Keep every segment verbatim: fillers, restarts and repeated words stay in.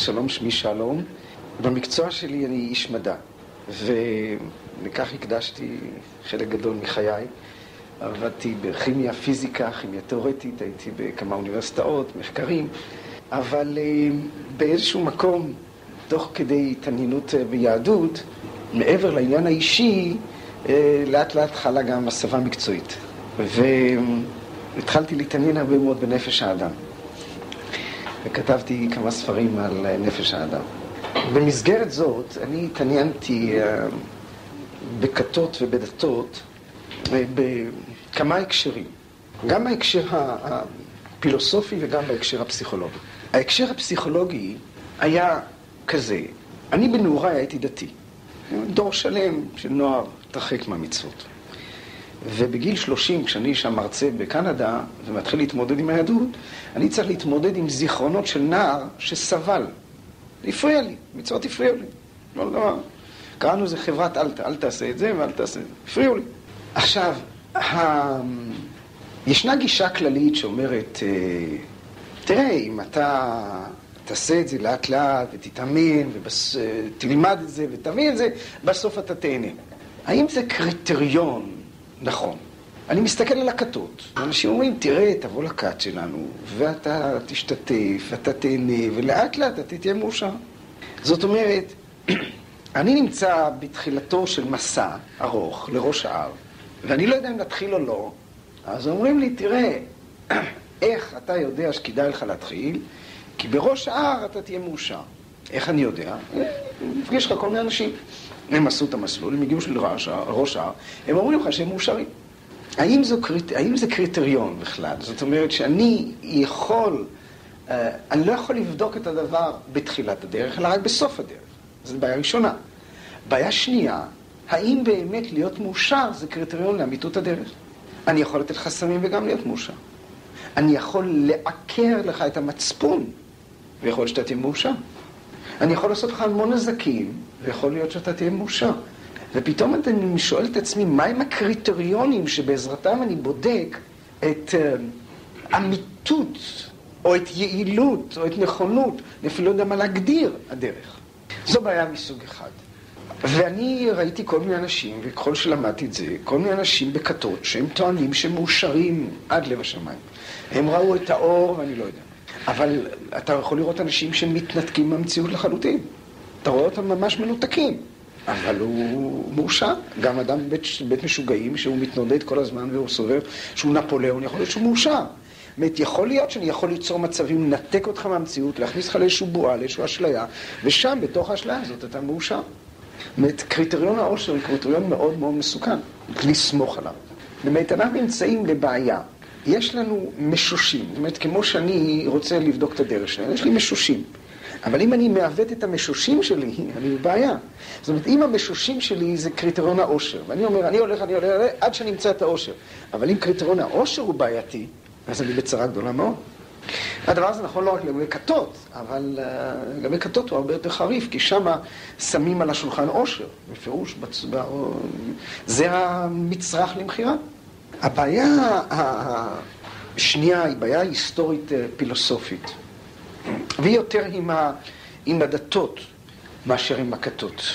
שלום, שמי שלום. במקצוע שלי אני איש מדע, ולכך הקדשתי חלק גדול מחיי. עבדתי בכימיה, פיזיקה, כימיה תיאורטית, הייתי בכמה אוניברסיטאות, מחקרים, אבל באיזשהו מקום, תוך כדי התעניינות ביהדות, מעבר לעניין האישי, לאט לאט חלה גם הסבה מקצועית. והתחלתי להתעניין הרבה מאוד בנפש האדם. וכתבתי כמה ספרים על נפש האדם. במסגרת זאת, אני התעניינתי בכתות ובדתות בכמה הקשרים. גם בהקשר הפילוסופי וגם בהקשר הפסיכולוגי. ההקשר הפסיכולוגי היה כזה. אני בנעוריי הייתי דתי. דור שלם של נוער תרחק מהמצוות. ובגיל שלושים, כשאני שם מרצה בקנדה ומתחיל להתמודד עם היהדות, אני צריך להתמודד עם זיכרונות של נער שסבל. הפריע לי, מצוות הפריעו לי. לא, לא, קראנו זה חברת אל, אל תעשה את זה ואל תעשה את זה. הפריעו לי. עכשיו, ה... ישנה גישה כללית שאומרת, תראה, אם אתה תעשה את זה לאט לאט ותתאמן ותלמד את זה ותבין את זה, בסוף אתה תהנה. האם זה קריטריון נכון? אני מסתכל על הכתות. אנשים אומרים, תראה, תבוא לכת שלנו, ואתה תשתתף, ואתה תהנה, ולאט לאט אתה תהיה מאושר. זאת אומרת, אני נמצא בתחילתו של מסע ארוך לראש ההר, ואני לא יודע אם להתחיל או לא, אז אומרים לי, תראה, איך אתה יודע שכדאי לך להתחיל? כי בראש ההר אתה תהיה מאושר. איך אני יודע? מפגיש לך כל מיני אנשים. הם עשו את המסלול, הם הגיעו של ראש ההר, הם אומרים לך שהם מאושרים. האם, זו, האם זה קריטריון בכלל? זאת אומרת שאני יכול, אני לא יכול לבדוק את הדבר בתחילת הדרך, אלא רק בסוף הדרך. זו בעיה ראשונה. בעיה שנייה, האם באמת להיות מאושר זה קריטריון לאמיתות הדרך? אני יכול לתת חסמים וגם להיות מאושר. אני יכול לעקר לך את המצפון, ויכול להיות שאתה תהיה מאושר. אני יכול לעשות לך המון נזקים, ויכול להיות שאתה תהיה מאושר. ופתאום אני שואל את עצמי, מהם הקריטריונים שבעזרתם אני בודק את uh, אמיתות, או את יעילות, או את נכונות, אני אפילו לא יודע מה להגדיר הדרך. זו בעיה מסוג אחד. ואני ראיתי כל מיני אנשים, וככל שלמדתי את זה, כל מיני אנשים בכתות, שהם טוענים שהם מאושרים עד לב השמיים. הם ראו את האור, ואני לא יודע. אבל אתה יכול לראות אנשים שמתנתקים מהמציאות לחלוטין. אתה רואה אותם ממש מנותקים. אבל הוא מאושר. גם אדם בית, בית משוגעים, שהוא מתנודד כל הזמן והוא סובב, שהוא נפוליאון, יכול להיות שהוא מאושר. זאת אומרת, יכול להיות שאני יכול ליצור מצבים, לנתק אותך מהמציאות, להכניס לך לאיזשהו בועה, לאיזשהו אשליה, ושם, בתוך האשליה הזאת, אתה מאושר. זאת אומרת, קריטריון העושר הוא קריטריון מאוד מאוד מסוכן, לסמוך עליו. זאת אומרת, אנחנו נמצאים בבעיה. יש לנו משושים. זאת אומרת, כמו שאני רוצה לבדוק את הדרך שלי, יש לי משושים. אבל אם אני מעוות את המשושים שלי, אני בבעיה. זאת אומרת, אם המשושים שלי זה קריטריון העושר, ואני אומר, אני הולך, אני הולך, עד שאני אמצא את העושר. אבל אם קריטריון העושר הוא בעייתי, אז אני בצרה גדולה מאוד. הדבר הזה נכון לא רק לגבי כתות, אבל uh, לגבי כתות הוא הרבה יותר חריף, כי שמה שמים על השולחן עושר, בפירוש, בצבע, או... זה המצרך למחירה. הבעיה השנייה היא בעיה היסטורית פילוסופית, והיא יותר עם, ה... עם הדתות מאשר עם הכתות.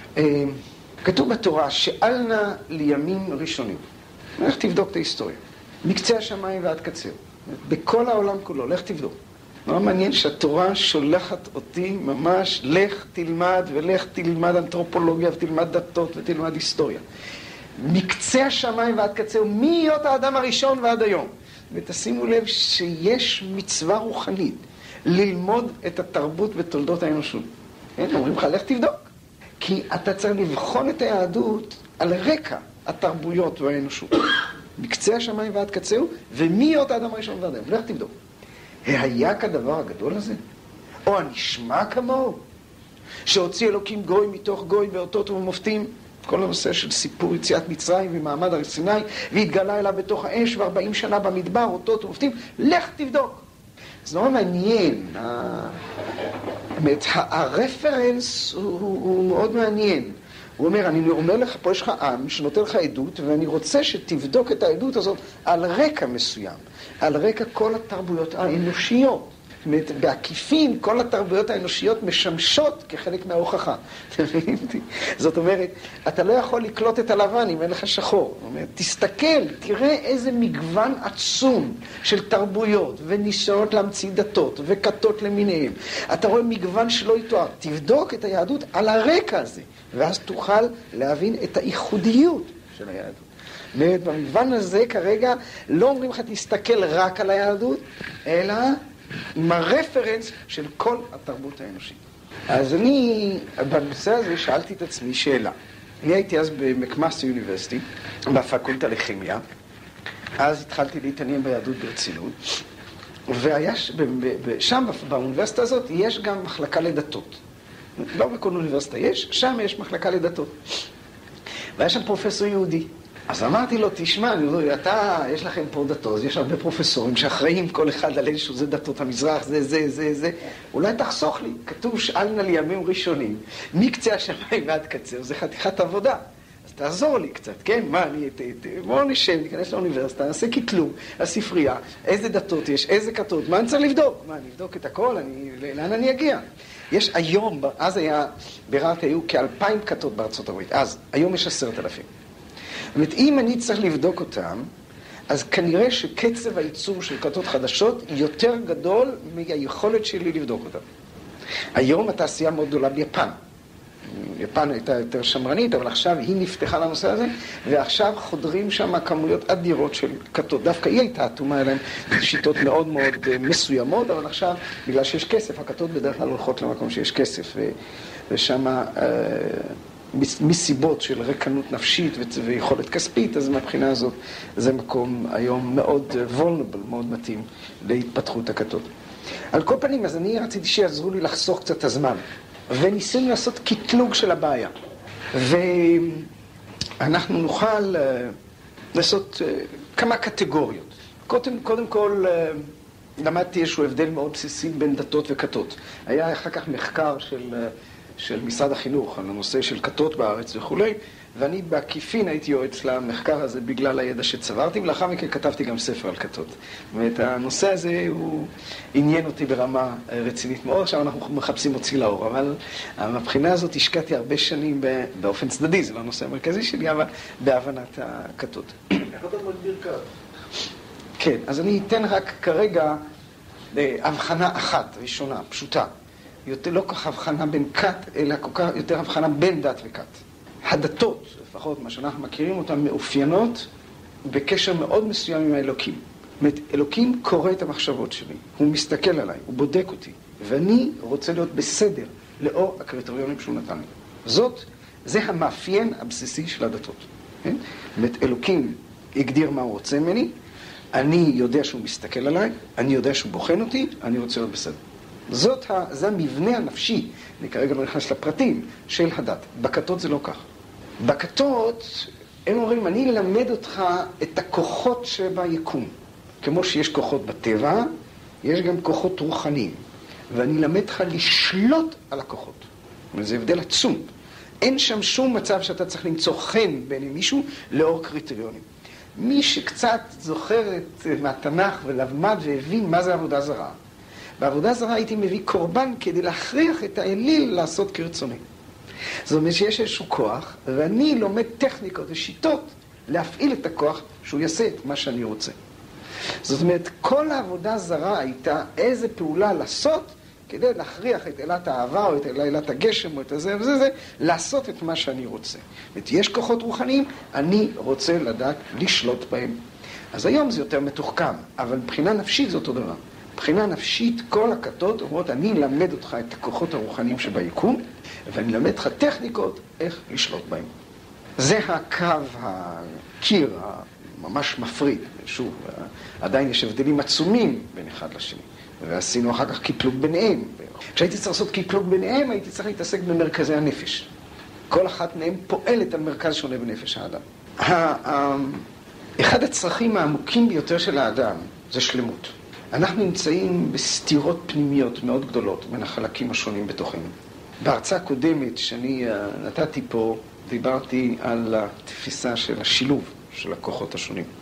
כתוב בתורה, שאלנה לימים ראשונים. איך תבדוק את ההיסטוריה? מקצה השמיים ועד קצה. בכל העולם כולו, לך תבדוק. נורא מעניין שהתורה שולחת אותי ממש, לך תלמד ולך תלמד אנתרופולוגיה ותלמד דתות ותלמד היסטוריה. מקצה השמיים ועד קצה, מהיות האדם הראשון ועד היום. ותשימו לב שיש מצווה רוחנית ללמוד את התרבות ותולדות האנושות. כן? אומרים לך, לך תבדוק. כי אתה צריך לבחון את היהדות על רקע התרבויות והאנושות. מקצה השמיים ועד קצהו, ומהיות האדם הראשון ועד היום. לך תבדוק. היה כדבר הגדול הזה? או הנשמע כמוהו? שהוציא אלוקים גוי מתוך גוי באותות ומופתים? כל הנושא של סיפור יציאת מצרים ומעמד הר סיני, והתגלה אליו בתוך האש וארבעים שנה במדבר, אותות ומופתים, לך תבדוק. זה נורא מעניין. הרפרנס הוא, הוא מאוד מעניין. הוא אומר, אני אומר לך, פה יש לך עם שנותן לך עדות, ואני רוצה שתבדוק את העדות הזאת על רקע מסוים, על רקע כל התרבויות האנושיות. זאת אומרת, בעקיפין כל התרבויות האנושיות משמשות כחלק מההוכחה. זאת אומרת, אתה לא יכול לקלוט את הלבן אם אין לך שחור. זאת אומרת, תסתכל, תראה איזה מגוון עצום של תרבויות וניסיונות להמציא דתות וכתות למיניהם. אתה רואה מגוון שלא יתואר. תבדוק את היהדות על הרקע הזה, ואז תוכל להבין את הייחודיות של היהדות. זאת במגוון הזה כרגע לא אומרים לך תסתכל רק על היהדות, אלא עם הרפרנס של כל התרבות האנושית. אז אני, בנושא הזה, שאלתי את עצמי שאלה. אני הייתי אז במקמאסטר יוניברסיטי, בפקולטה לכימיה. אז התחלתי להתעניין ביהדות ברצינות. ושם, באוניברסיטה הזאת, יש גם מחלקה לדתות. לא בכל אוניברסיטה יש, שם יש מחלקה לדתות. והיה שם פרופסור יהודי. אז אמרתי לו, תשמע, אתה, יש לכם פה דתות, יש הרבה פרופסורים שאחראים כל אחד על איזשהו, זה דתות המזרח, זה, זה, זה, זה. אולי תחסוך לי, כתוב שאלנה לי ימים ראשונים, מקצה השמיים ועד קצר, זה חתיכת עבודה. אז תעזור לי קצת, כן? מה, אני, ת, ת, בואו נשב, ניכנס לאוניברסיטה, נעשה קטלוג, הספרייה, איזה דתות יש, איזה כתות, מה אני צריך לבדוק? מה, אני אבדוק את הכל, אני, לאן אני אגיע? יש היום, אז היה, ברעת היו כאלפיים כתות בארצות הברית, אז, היום יש עשרת אלפים. זאת אומרת, אם אני צריך לבדוק אותם, אז כנראה שקצב הייצור של כתות חדשות יותר גדול מהיכולת שלי לבדוק אותם. היום התעשייה מאוד גדולה ביפן. יפן הייתה יותר שמרנית, אבל עכשיו היא נפתחה לנושא הזה, ועכשיו חודרים שם כמויות אדירות של כתות. דווקא היא הייתה אטומה אליהם שיטות מאוד מאוד מסוימות, אבל עכשיו, בגלל שיש כסף, הכתות בדרך כלל הולכות למקום שיש כסף, ושם מסיבות של רקנות נפשית ויכולת כספית, אז מהבחינה הזאת זה מקום היום מאוד vulnerable, מאוד מתאים להתפתחות הכתות. על כל פנים, אז אני רציתי שיעזרו לי לחסוך קצת את הזמן, וניסינו לעשות קטלוג של הבעיה. ואנחנו נוכל לעשות כמה קטגוריות. קודם, קודם כל, למדתי איזשהו הבדל מאוד בסיסי בין דתות וכתות. היה אחר כך מחקר של... של משרד החינוך, על הנושא של כתות בארץ וכו', ואני בעקיפין הייתי יועץ למחקר הזה בגלל הידע שצברתי, ולאחר מכן כתבתי גם ספר על כתות. זאת אומרת, הנושא הזה הוא עניין אותי ברמה רצינית מאוד, עכשיו אנחנו מחפשים מוציא לאור, אבל מבחינה הזאת השקעתי הרבה שנים באופן צדדי, זה לא הנושא המרכזי שלי, אבל בהבנת הכתות. איך אתה מגדיר כת? כן, אז אני אתן רק כרגע הבחנה אחת, ראשונה, פשוטה. יותר לא כך הבחנה בין כת, אלא כל כך יותר הבחנה בין דת וכת. הדתות, לפחות מה שאנחנו מכירים אותן, מאופיינות בקשר מאוד מסוים עם האלוקים. זאת אומרת, אלוקים קורא את המחשבות שלי, הוא מסתכל עליי, הוא בודק אותי, ואני רוצה להיות בסדר לאור הקריטריונים שהוא נתן לי. זאת, זה המאפיין הבסיסי של הדתות. כן? זאת אומרת, אלוקים הגדיר מה הוא רוצה ממני, אני יודע שהוא מסתכל עליי, אני יודע שהוא בוחן אותי, אני רוצה להיות בסדר. זאת, זה המבנה הנפשי, אני כרגע לא נכנס לפרטים, של הדת. בכתות זה לא כך. בכתות, הם אומרים, אני אלמד אותך את הכוחות שביקום. כמו שיש כוחות בטבע, יש גם כוחות רוחניים. ואני אלמד אותך לשלוט על הכוחות. וזה הבדל עצום. אין שם שום מצב שאתה צריך למצוא חן בין מישהו לאור קריטריונים. מי שקצת זוכר את מהתנ"ך ולמד והבין מה זה עבודה זרה, בעבודה זרה הייתי מביא קורבן כדי להכריח את האליל לעשות כרצוני. זאת אומרת שיש איזשהו כוח, ואני לומד טכניקות ושיטות להפעיל את הכוח שהוא יעשה את מה שאני רוצה. זאת אומרת, כל העבודה זרה הייתה איזה פעולה לעשות כדי להכריח את אלת האהבה או את אלת הגשם או את הזה וזה, זה, לעשות את מה שאני רוצה. זאת אומרת, יש כוחות רוחניים, אני רוצה לדעת לשלוט בהם. אז היום זה יותר מתוחכם, אבל מבחינה נפשית זה אותו דבר. מבחינה נפשית, כל הכתות אומרות, אני אלמד אותך את הכוחות הרוחניים שביקום, ואני אלמד אותך טכניקות איך לשלוט בהם. זה הקו, הקיר, הממש מפריד. שוב, עדיין יש הבדלים עצומים בין אחד לשני. ועשינו אחר כך קטלוג ביניהם. כשהייתי צריך לעשות קטלוג ביניהם, הייתי צריך להתעסק במרכזי הנפש. כל אחת מהם פועלת על מרכז שונה בנפש האדם. אחד הצרכים העמוקים ביותר של האדם זה שלמות. אנחנו נמצאים בסתירות פנימיות מאוד גדולות בין החלקים השונים בתוכנו. בהרצאה קודמת שאני נתתי פה, דיברתי על התפיסה של השילוב של הכוחות השונים.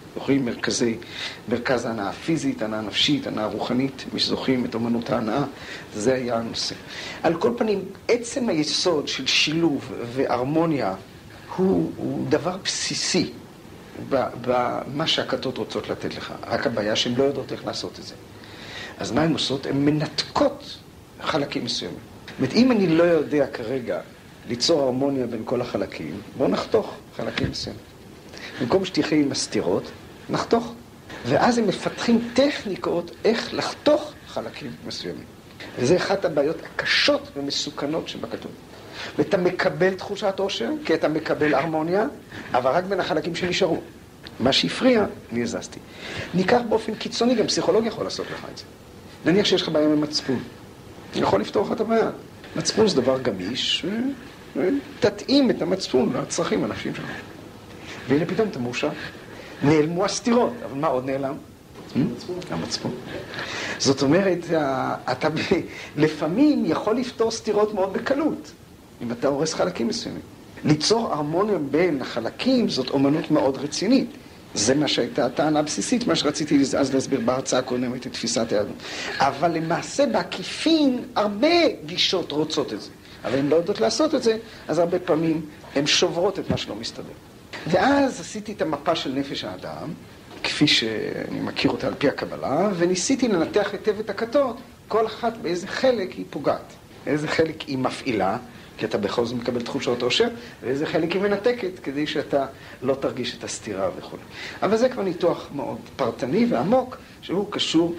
זוכרים מרכזי, מרכז ההנאה הפיזית, ההנאה הנפשית, ההנאה הרוחנית, מי שזוכרים את אמנות ההנאה, זה היה הנושא. על כל פנים, עצם היסוד של שילוב והרמוניה הוא, הוא דבר בסיסי במה שהכתות רוצות לתת לך. רק הבעיה שהן לא יודעות איך לעשות את זה. אז מה הן עושות? הן מנתקות חלקים מסוימים. זאת אומרת, אם אני לא יודע כרגע ליצור הרמוניה בין כל החלקים, בואו נחתוך חלקים מסוימים. במקום שתחיה עם הסתירות, נחתוך. ואז הם מפתחים טכניקות איך לחתוך חלקים מסוימים. וזה אחת הבעיות הקשות ומסוכנות שבכתוב. ואתה מקבל תחושת עושר, כי אתה מקבל הרמוניה, אבל רק בין החלקים שנשארו. מה שהפריע, אני הזזתי. ניקח באופן קיצוני, גם פסיכולוג יכול לעשות לך את זה. נניח שיש לך בעיה ממצפון. אני יכול לפתור לך את הבעיה. מצפון זה דבר גמיש, תתאים את המצפון לצרכים הנפשיים שלך. והנה פתאום אתה מאושר. נעלמו הסתירות, אבל מה עוד נעלם? המצפון. זאת אומרת, אתה לפעמים יכול לפתור סתירות מאוד בקלות, אם אתה הורס חלקים מסוימים. ליצור הרמוניה בין החלקים זאת אומנות מאוד רצינית. זה מה שהייתה הטענה הבסיסית, מה שרציתי אז להסביר בהרצאה הקודמת את תפיסת היהדות. אבל למעשה בעקיפין הרבה גישות רוצות את זה. אבל הן לא יודעות לעשות את זה, אז הרבה פעמים הן שוברות את מה שלא מסתדר. ואז עשיתי את המפה של נפש האדם, כפי שאני מכיר אותה על פי הקבלה, וניסיתי לנתח היטב את הכתות, כל אחת באיזה חלק היא פוגעת. איזה חלק היא מפעילה, כי אתה בכל זאת מקבל תחושות עושר, ואיזה חלק היא מנתקת, כדי שאתה לא תרגיש את הסתירה וכו'. אבל זה כבר ניתוח מאוד פרטני ועמוק, שהוא קשור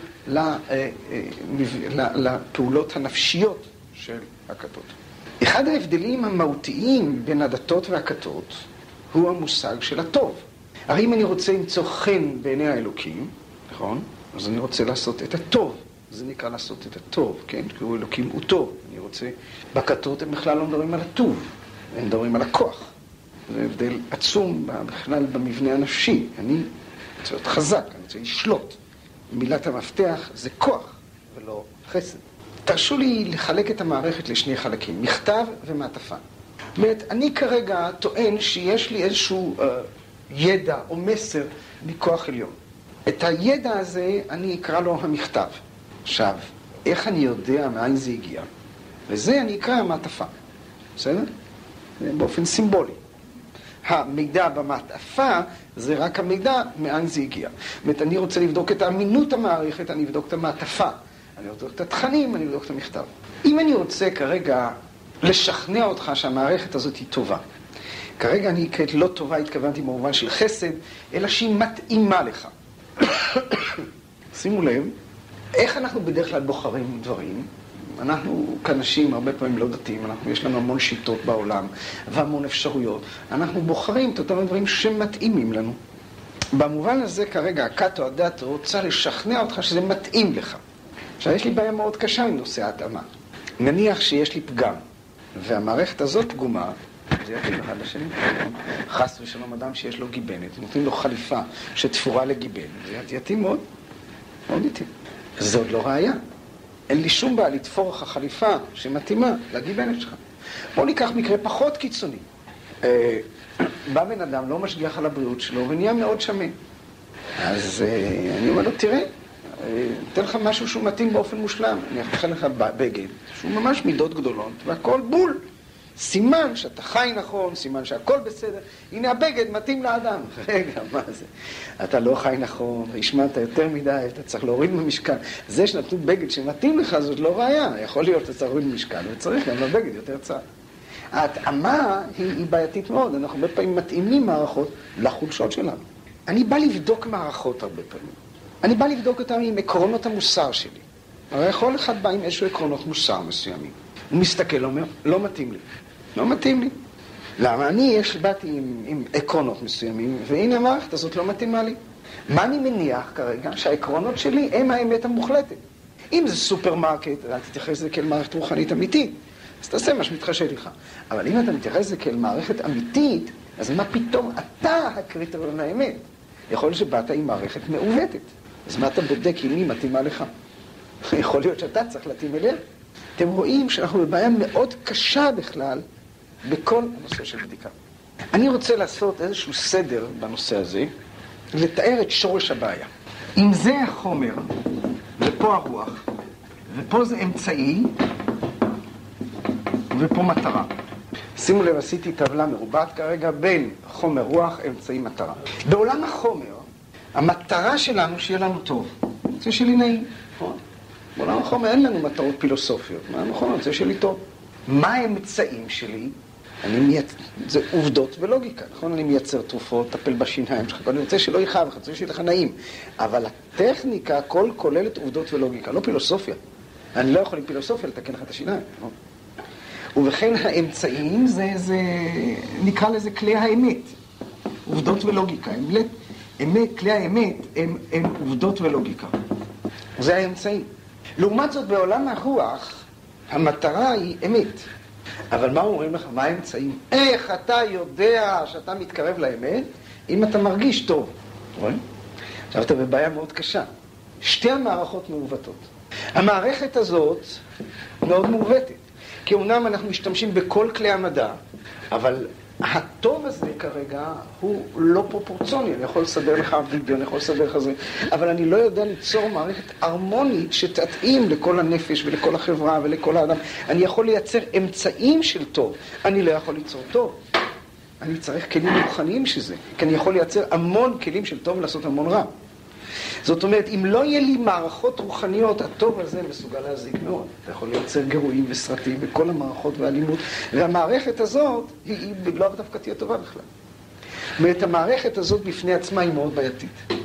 לפעולות הנפשיות של הכתות. אחד ההבדלים המהותיים בין הדתות והכתות, הוא המושג של הטוב. הרי אם אני רוצה למצוא חן בעיני האלוקים, נכון? אז אני רוצה לעשות את הטוב. זה נקרא לעשות את הטוב, כן? כי הוא אלוקים הוא טוב. אני רוצה... בכתות הם בכלל לא מדברים על הטוב, הם מדברים על הכוח. זה הבדל עצום בכלל במבנה הנפשי. אני רוצה להיות חזק, אני רוצה לשלוט. מילת המפתח זה כוח ולא חסד. תרשו לי לחלק את המערכת לשני חלקים, מכתב ומעטפה. זאת אומרת, אני כרגע טוען שיש לי איזשהו אה, ידע או מסר מכוח עליון. את הידע הזה אני אקרא לו המכתב. עכשיו, איך אני יודע מאין זה הגיע? וזה אני אקרא המעטפה. בסדר? באופן סימבולי. המידע במעטפה זה רק המידע מאין זה הגיע. זאת אומרת, אני רוצה לבדוק את האמינות המערכת, אני אבדוק את המעטפה. אני אבדוק את התכנים, אני אבדוק את המכתב. אם אני רוצה כרגע לשכנע אותך שהמערכת הזאת היא טובה, כרגע אני כעת לא טובה, התכוונתי במובן של חסד, אלא שהיא מתאימה לך. שימו לב, איך אנחנו בדרך כלל בוחרים דברים? אנחנו כאנשים הרבה פעמים לא דתיים, אנחנו, יש לנו המון שיטות בעולם והמון אפשרויות. אנחנו בוחרים את אותם דברים שמתאימים לנו. במובן הזה כרגע הכת או הדת רוצה לשכנע אותך שזה מתאים לך. עכשיו יש לי בעיה מאוד קשה עם נושא ההתאמה. נניח שיש לי פגם, והמערכת הזאת פגומה, זה יתאים אחד לשני. חס ושלום אדם שיש לו גיבנת, נותנים לו חליפה שתפורה לגיבנת, זה יתאים מאוד, מאוד יתאים. זה עוד לא ראיה. אין לי שום בעיה לתפור לך חליפה שמתאימה לגיבנת שלך. בואו ניקח מקרה פחות קיצוני. בא בן אדם, לא משגיח על הבריאות שלו, ונהיה מאוד שמן. אז אני אומר לו, תראה, אתן לך משהו שהוא מתאים באופן מושלם. אני אכן לך בגד, שהוא ממש מידות גדולות, והכל בול. סימן שאתה חי נכון, סימן שהכל בסדר. הנה הבגד מתאים לאדם. רגע, מה זה? אתה לא חי נכון, השמנת יותר מדי, אתה צריך להוריד במשקל. זה שנתנו בגד שמתאים לך, זאת לא ראיה. יכול להיות שאתה צריך להוריד במשקל, וצריך גם לבגד יותר צער. ההתאמה היא, היא בעייתית מאוד. אנחנו הרבה פעמים מתאימים מערכות לחולשות שלנו. אני בא לבדוק מערכות הרבה פעמים. אני בא לבדוק אותם עם עקרונות המוסר שלי. הרי יכול אחד בא עם איזשהו עקרונות מוסר מסוימים. הוא מסתכל, אומר, לא מתאים לי. לא מתאים לי. למה? אני יש, באתי עם, עם עקרונות מסוימים, והנה המערכת הזאת לא מתאימה לי. מה אני מניח כרגע? שהעקרונות שלי הם האמת המוחלטת. אם זה סופרמרקט, אתה תתייחס לזה כאל מערכת רוחנית אמיתית, אז תעשה מה שמתחשב לך. אבל אם אתה מתייחס לזה כאל מערכת אמיתית, אז מה פתאום אתה הקריטריון האמת? יכול להיות שבאת עם מערכת מעוותת. אז מה אתה בודק אם היא מתאימה לך? יכול להיות שאתה צריך להתאים אליה. אתם רואים שאנחנו בבעיה מאוד קשה בכלל בכל הנושא של בדיקה. אני רוצה לעשות איזשהו סדר בנושא הזה, לתאר את שורש הבעיה. אם זה החומר, ופה הרוח, ופה זה אמצעי, ופה מטרה. שימו לב, עשיתי טבלה מרובעת כרגע בין חומר רוח, אמצעי מטרה. בעולם החומר, המטרה שלנו שיהיה לנו טוב. זה שלי נעים, נכון? בעולם החומר אין לנו מטרות פילוסופיות. מה נכון? זה שלי טוב. מה האמצעים שלי? אני מייצר, זה עובדות ולוגיקה, נכון? אני מייצר תרופות, טפל בשיניים שלך, אני רוצה שלא יכאב, אני רוצה שיהיה לך נעים. אבל הטכניקה, הכל כוללת עובדות ולוגיקה, לא פילוסופיה. אני לא יכול עם פילוסופיה לתקן לך את השיניים, נכון? ובכן האמצעים זה, זה, נקרא לזה כלי האמת, עובדות ולוגיקה. אמת, אמת, כלי האמת הם, הם עובדות ולוגיקה. זה האמצעים. לעומת זאת, בעולם הרוח, המטרה היא אמת. אבל מה אומרים לך? מה האמצעים? איך אתה יודע שאתה מתקרב לאמת, אם אתה מרגיש טוב? רואים? עכשיו אתה בבעיה מאוד קשה. שתי המערכות מעוותות. המערכת הזאת מאוד מעוותת. כי אומנם אנחנו משתמשים בכל כלי המדע, אבל הטוב הזה כרגע הוא לא פרופורציוני. אני יכול לסדר לך וידאו, אני יכול לסדר לך זה, אבל אני לא יודע ליצור מערכת הרמונית שתתאים לכל הנפש ולכל החברה ולכל האדם. אני יכול לייצר אמצעים של טוב, אני לא יכול ליצור טוב. אני צריך כלים רוחניים שזה, כי אני יכול לייצר המון כלים של טוב ולעשות המון רע. זאת אומרת, אם לא יהיה לי מערכות רוחניות, הטוב הזה מסוגל להזיק מאוד. אתה יכול לייצר גירויים וסרטים וכל המערכות והאלימות, והמערכת הזאת היא, היא לא דווקא תהיה טובה בכלל. זאת אומרת, המערכת הזאת בפני עצמה היא מאוד בעייתית.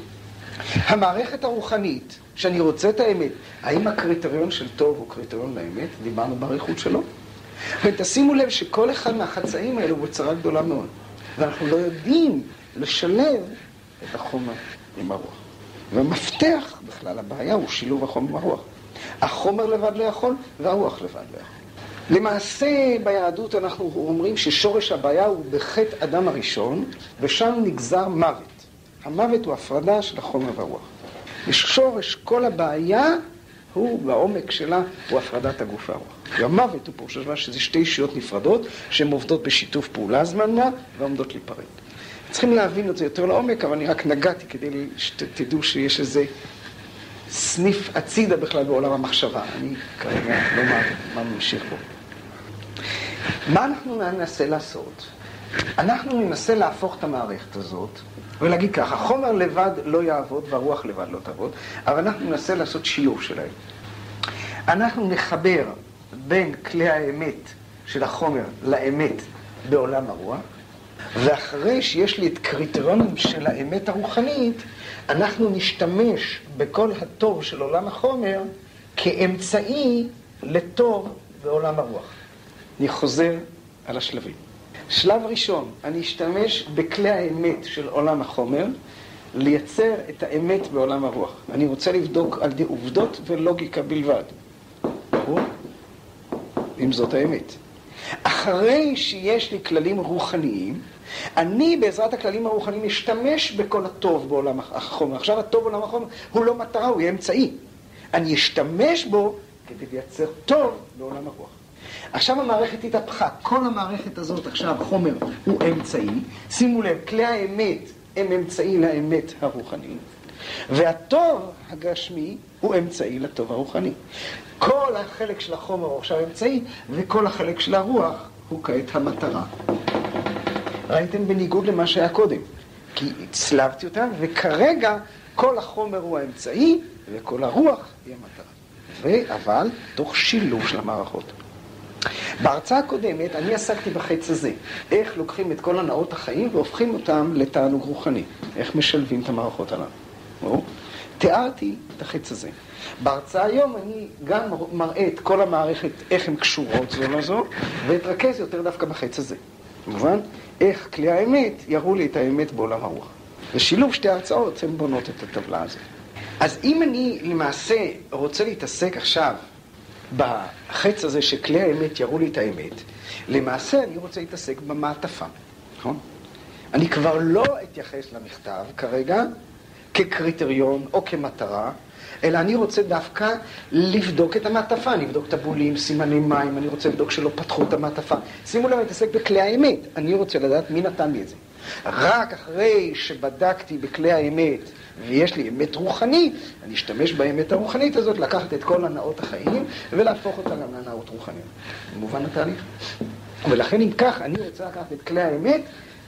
המערכת הרוחנית, שאני רוצה את האמת, האם הקריטריון של טוב הוא קריטריון לאמת? דיברנו בעריכות שלו. ותשימו לב שכל אחד מהחצאים האלו הוא בצרה גדולה מאוד. ואנחנו לא יודעים לשלב את החומר עם הרוח. והמפתח בכלל הבעיה הוא שילוב החומר והרוח. החומר לבד לא יכול והרוח לבד לא יכול. למעשה ביהדות אנחנו אומרים ששורש הבעיה הוא בחטא אדם הראשון, ושם נגזר מוות. המוות הוא הפרדה של החומר והרוח. ושורש כל הבעיה הוא, בעומק שלה, הוא הפרדת הגוף והרוח. והמוות הוא פירוש הדבר שזה שתי אישיות נפרדות שהן עובדות בשיתוף פעולה זמן מה ועומדות להיפרד. צריכים להבין את זה יותר לעומק, אבל אני רק נגעתי כדי שתדעו שיש איזה סניף הצידה בכלל בעולם המחשבה. אני כרגע לא מה ממשיך בו. מה אנחנו ננסה לעשות? אנחנו ננסה להפוך את המערכת הזאת, ולהגיד ככה, החומר לבד לא יעבוד והרוח לבד לא תעבוד, אבל אנחנו ננסה לעשות שילוב שלהם. אנחנו נחבר בין כלי האמת של החומר לאמת בעולם הרוח, ואחרי שיש לי את קריטריונים של האמת הרוחנית, אנחנו נשתמש בכל הטוב של עולם החומר כאמצעי לטוב בעולם הרוח. אני חוזר על השלבים. שלב ראשון, אני אשתמש בכלי האמת של עולם החומר, לייצר את האמת בעולם הרוח. אני רוצה לבדוק על די עובדות ולוגיקה בלבד. ברור? אם זאת האמת. אחרי שיש לי כללים רוחניים, אני בעזרת הכללים הרוחניים אשתמש בכל הטוב בעולם החומר. עכשיו הטוב בעולם החומר הוא לא מטרה, הוא יהיה אמצעי. אני אשתמש בו כדי לייצר טוב בעולם הרוח. עכשיו המערכת התהפכה, כל המערכת הזאת עכשיו, חומר הוא אמצעי. שימו לב, כלי האמת הם אמצעי לאמת הרוחנית. והטוב הגשמי הוא אמצעי לטוב הרוחני. כל החלק של החומר הוא עכשיו אמצעי, וכל החלק של הרוח הוא כעת המטרה. ראיתם בניגוד למה שהיה קודם, כי הצלבתי אותם, וכרגע כל החומר הוא האמצעי, וכל הרוח היא המטרה. אבל תוך שילוב של המערכות. בהרצאה הקודמת אני עסקתי בחץ הזה, איך לוקחים את כל הנאות החיים והופכים אותם לתענוג רוחני, איך משלבים את המערכות הללו. תיארתי את החץ הזה. בהרצאה היום אני גם מראה את כל המערכת, איך הן קשורות זו לזו, והתרכז יותר דווקא בחץ הזה. מובן? איך כלי האמת יראו לי את האמת בעולם הרוח. ושילוב שתי הרצאות הן בונות את הטבלה הזאת. אז אם אני למעשה רוצה להתעסק עכשיו בחץ הזה שכלי האמת יראו לי את האמת, למעשה אני רוצה להתעסק במעטפה, נכון? אני כבר לא אתייחס למכתב כרגע כקריטריון או כמטרה, אלא אני רוצה דווקא לבדוק את המעטפה, אני אבדוק את הבולים, סימני מים, אני רוצה לבדוק שלא פתחו את המעטפה. שימו לב, אני אתעסק בכלי האמת, אני רוצה לדעת מי נתן לי את זה. רק אחרי שבדקתי בכלי האמת, ויש לי אמת רוחנית, אני אשתמש באמת הרוחנית הזאת, לקחת את כל הנאות החיים, ולהפוך אותה גם לנאות רוחניות. במובן התהליך. ולכן אם כך, אני רוצה לקחת את כלי האמת,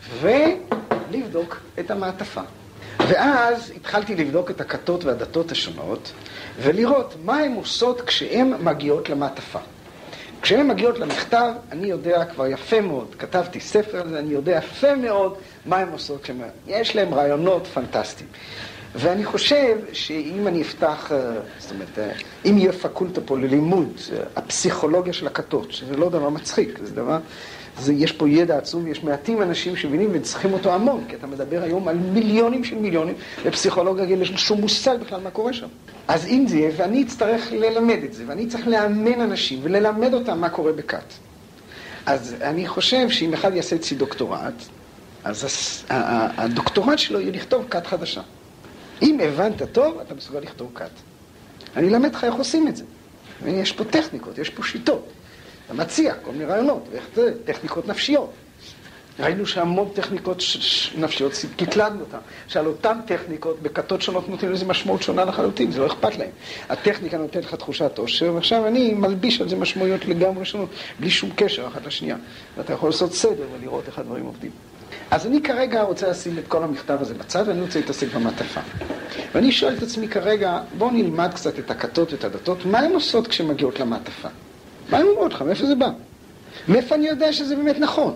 ולבדוק את המעטפה. ואז התחלתי לבדוק את הכתות והדתות השונות, ולראות מה הן עושות כשהן מגיעות למעטפה. כשהן מגיעות למכתב, אני יודע כבר יפה מאוד, כתבתי ספר על זה, אני יודע יפה מאוד מה הן עושות כשהן... יש להן רעיונות פנטסטיים. ואני חושב שאם אני אפתח, זאת אומרת, אם יהיה פקולטה פה ללימוד, הפסיכולוגיה של הכתות, שזה לא דבר מצחיק, זה דבר... זה, יש פה ידע עצום, יש מעטים אנשים שמבינים וצריכים אותו המון, כי אתה מדבר היום על מיליונים של מיליונים, ופסיכולוגיה יש לו שום מושג בכלל מה קורה שם. אז אם זה יהיה, ואני אצטרך ללמד את זה, ואני צריך לאמן אנשים וללמד אותם מה קורה בכת. אז אני חושב שאם אחד יעשה אצלי דוקטורט, אז הדוקטורט שלו יהיה לכתוב כת חדשה. אם הבנת טוב, אתה מסוגל לכתוב כת. אני אלמד לך איך עושים את זה. יש פה טכניקות, יש פה שיטות. אתה מציע כל מיני רעיונות, ואיך זה, טכניקות נפשיות. ראינו שהמון טכניקות נפשיות, קטלגנו אותן, שעל אותן טכניקות, בכתות שונות נותנים לזה משמעות שונה לחלוטין, זה לא אכפת להם. הטכניקה נותנת לך תחושת עושר, ועכשיו אני מלביש על זה משמעויות לגמרי שונות, בלי שום קשר אחת לשנייה. ואתה יכול לעשות סדר ולראות איך הדברים עובדים. אז אני כרגע רוצה לשים את כל המכתב הזה בצד, ואני רוצה להתעסק במעטפה. ואני שואל את עצמי כרגע, בואו נלמד קצת את הכתות ואת הדתות, מה הן עושות כשהן מגיעות למעטפה? מה הן אומרות לך? מאיפה זה בא? מאיפה אני יודע שזה באמת נכון?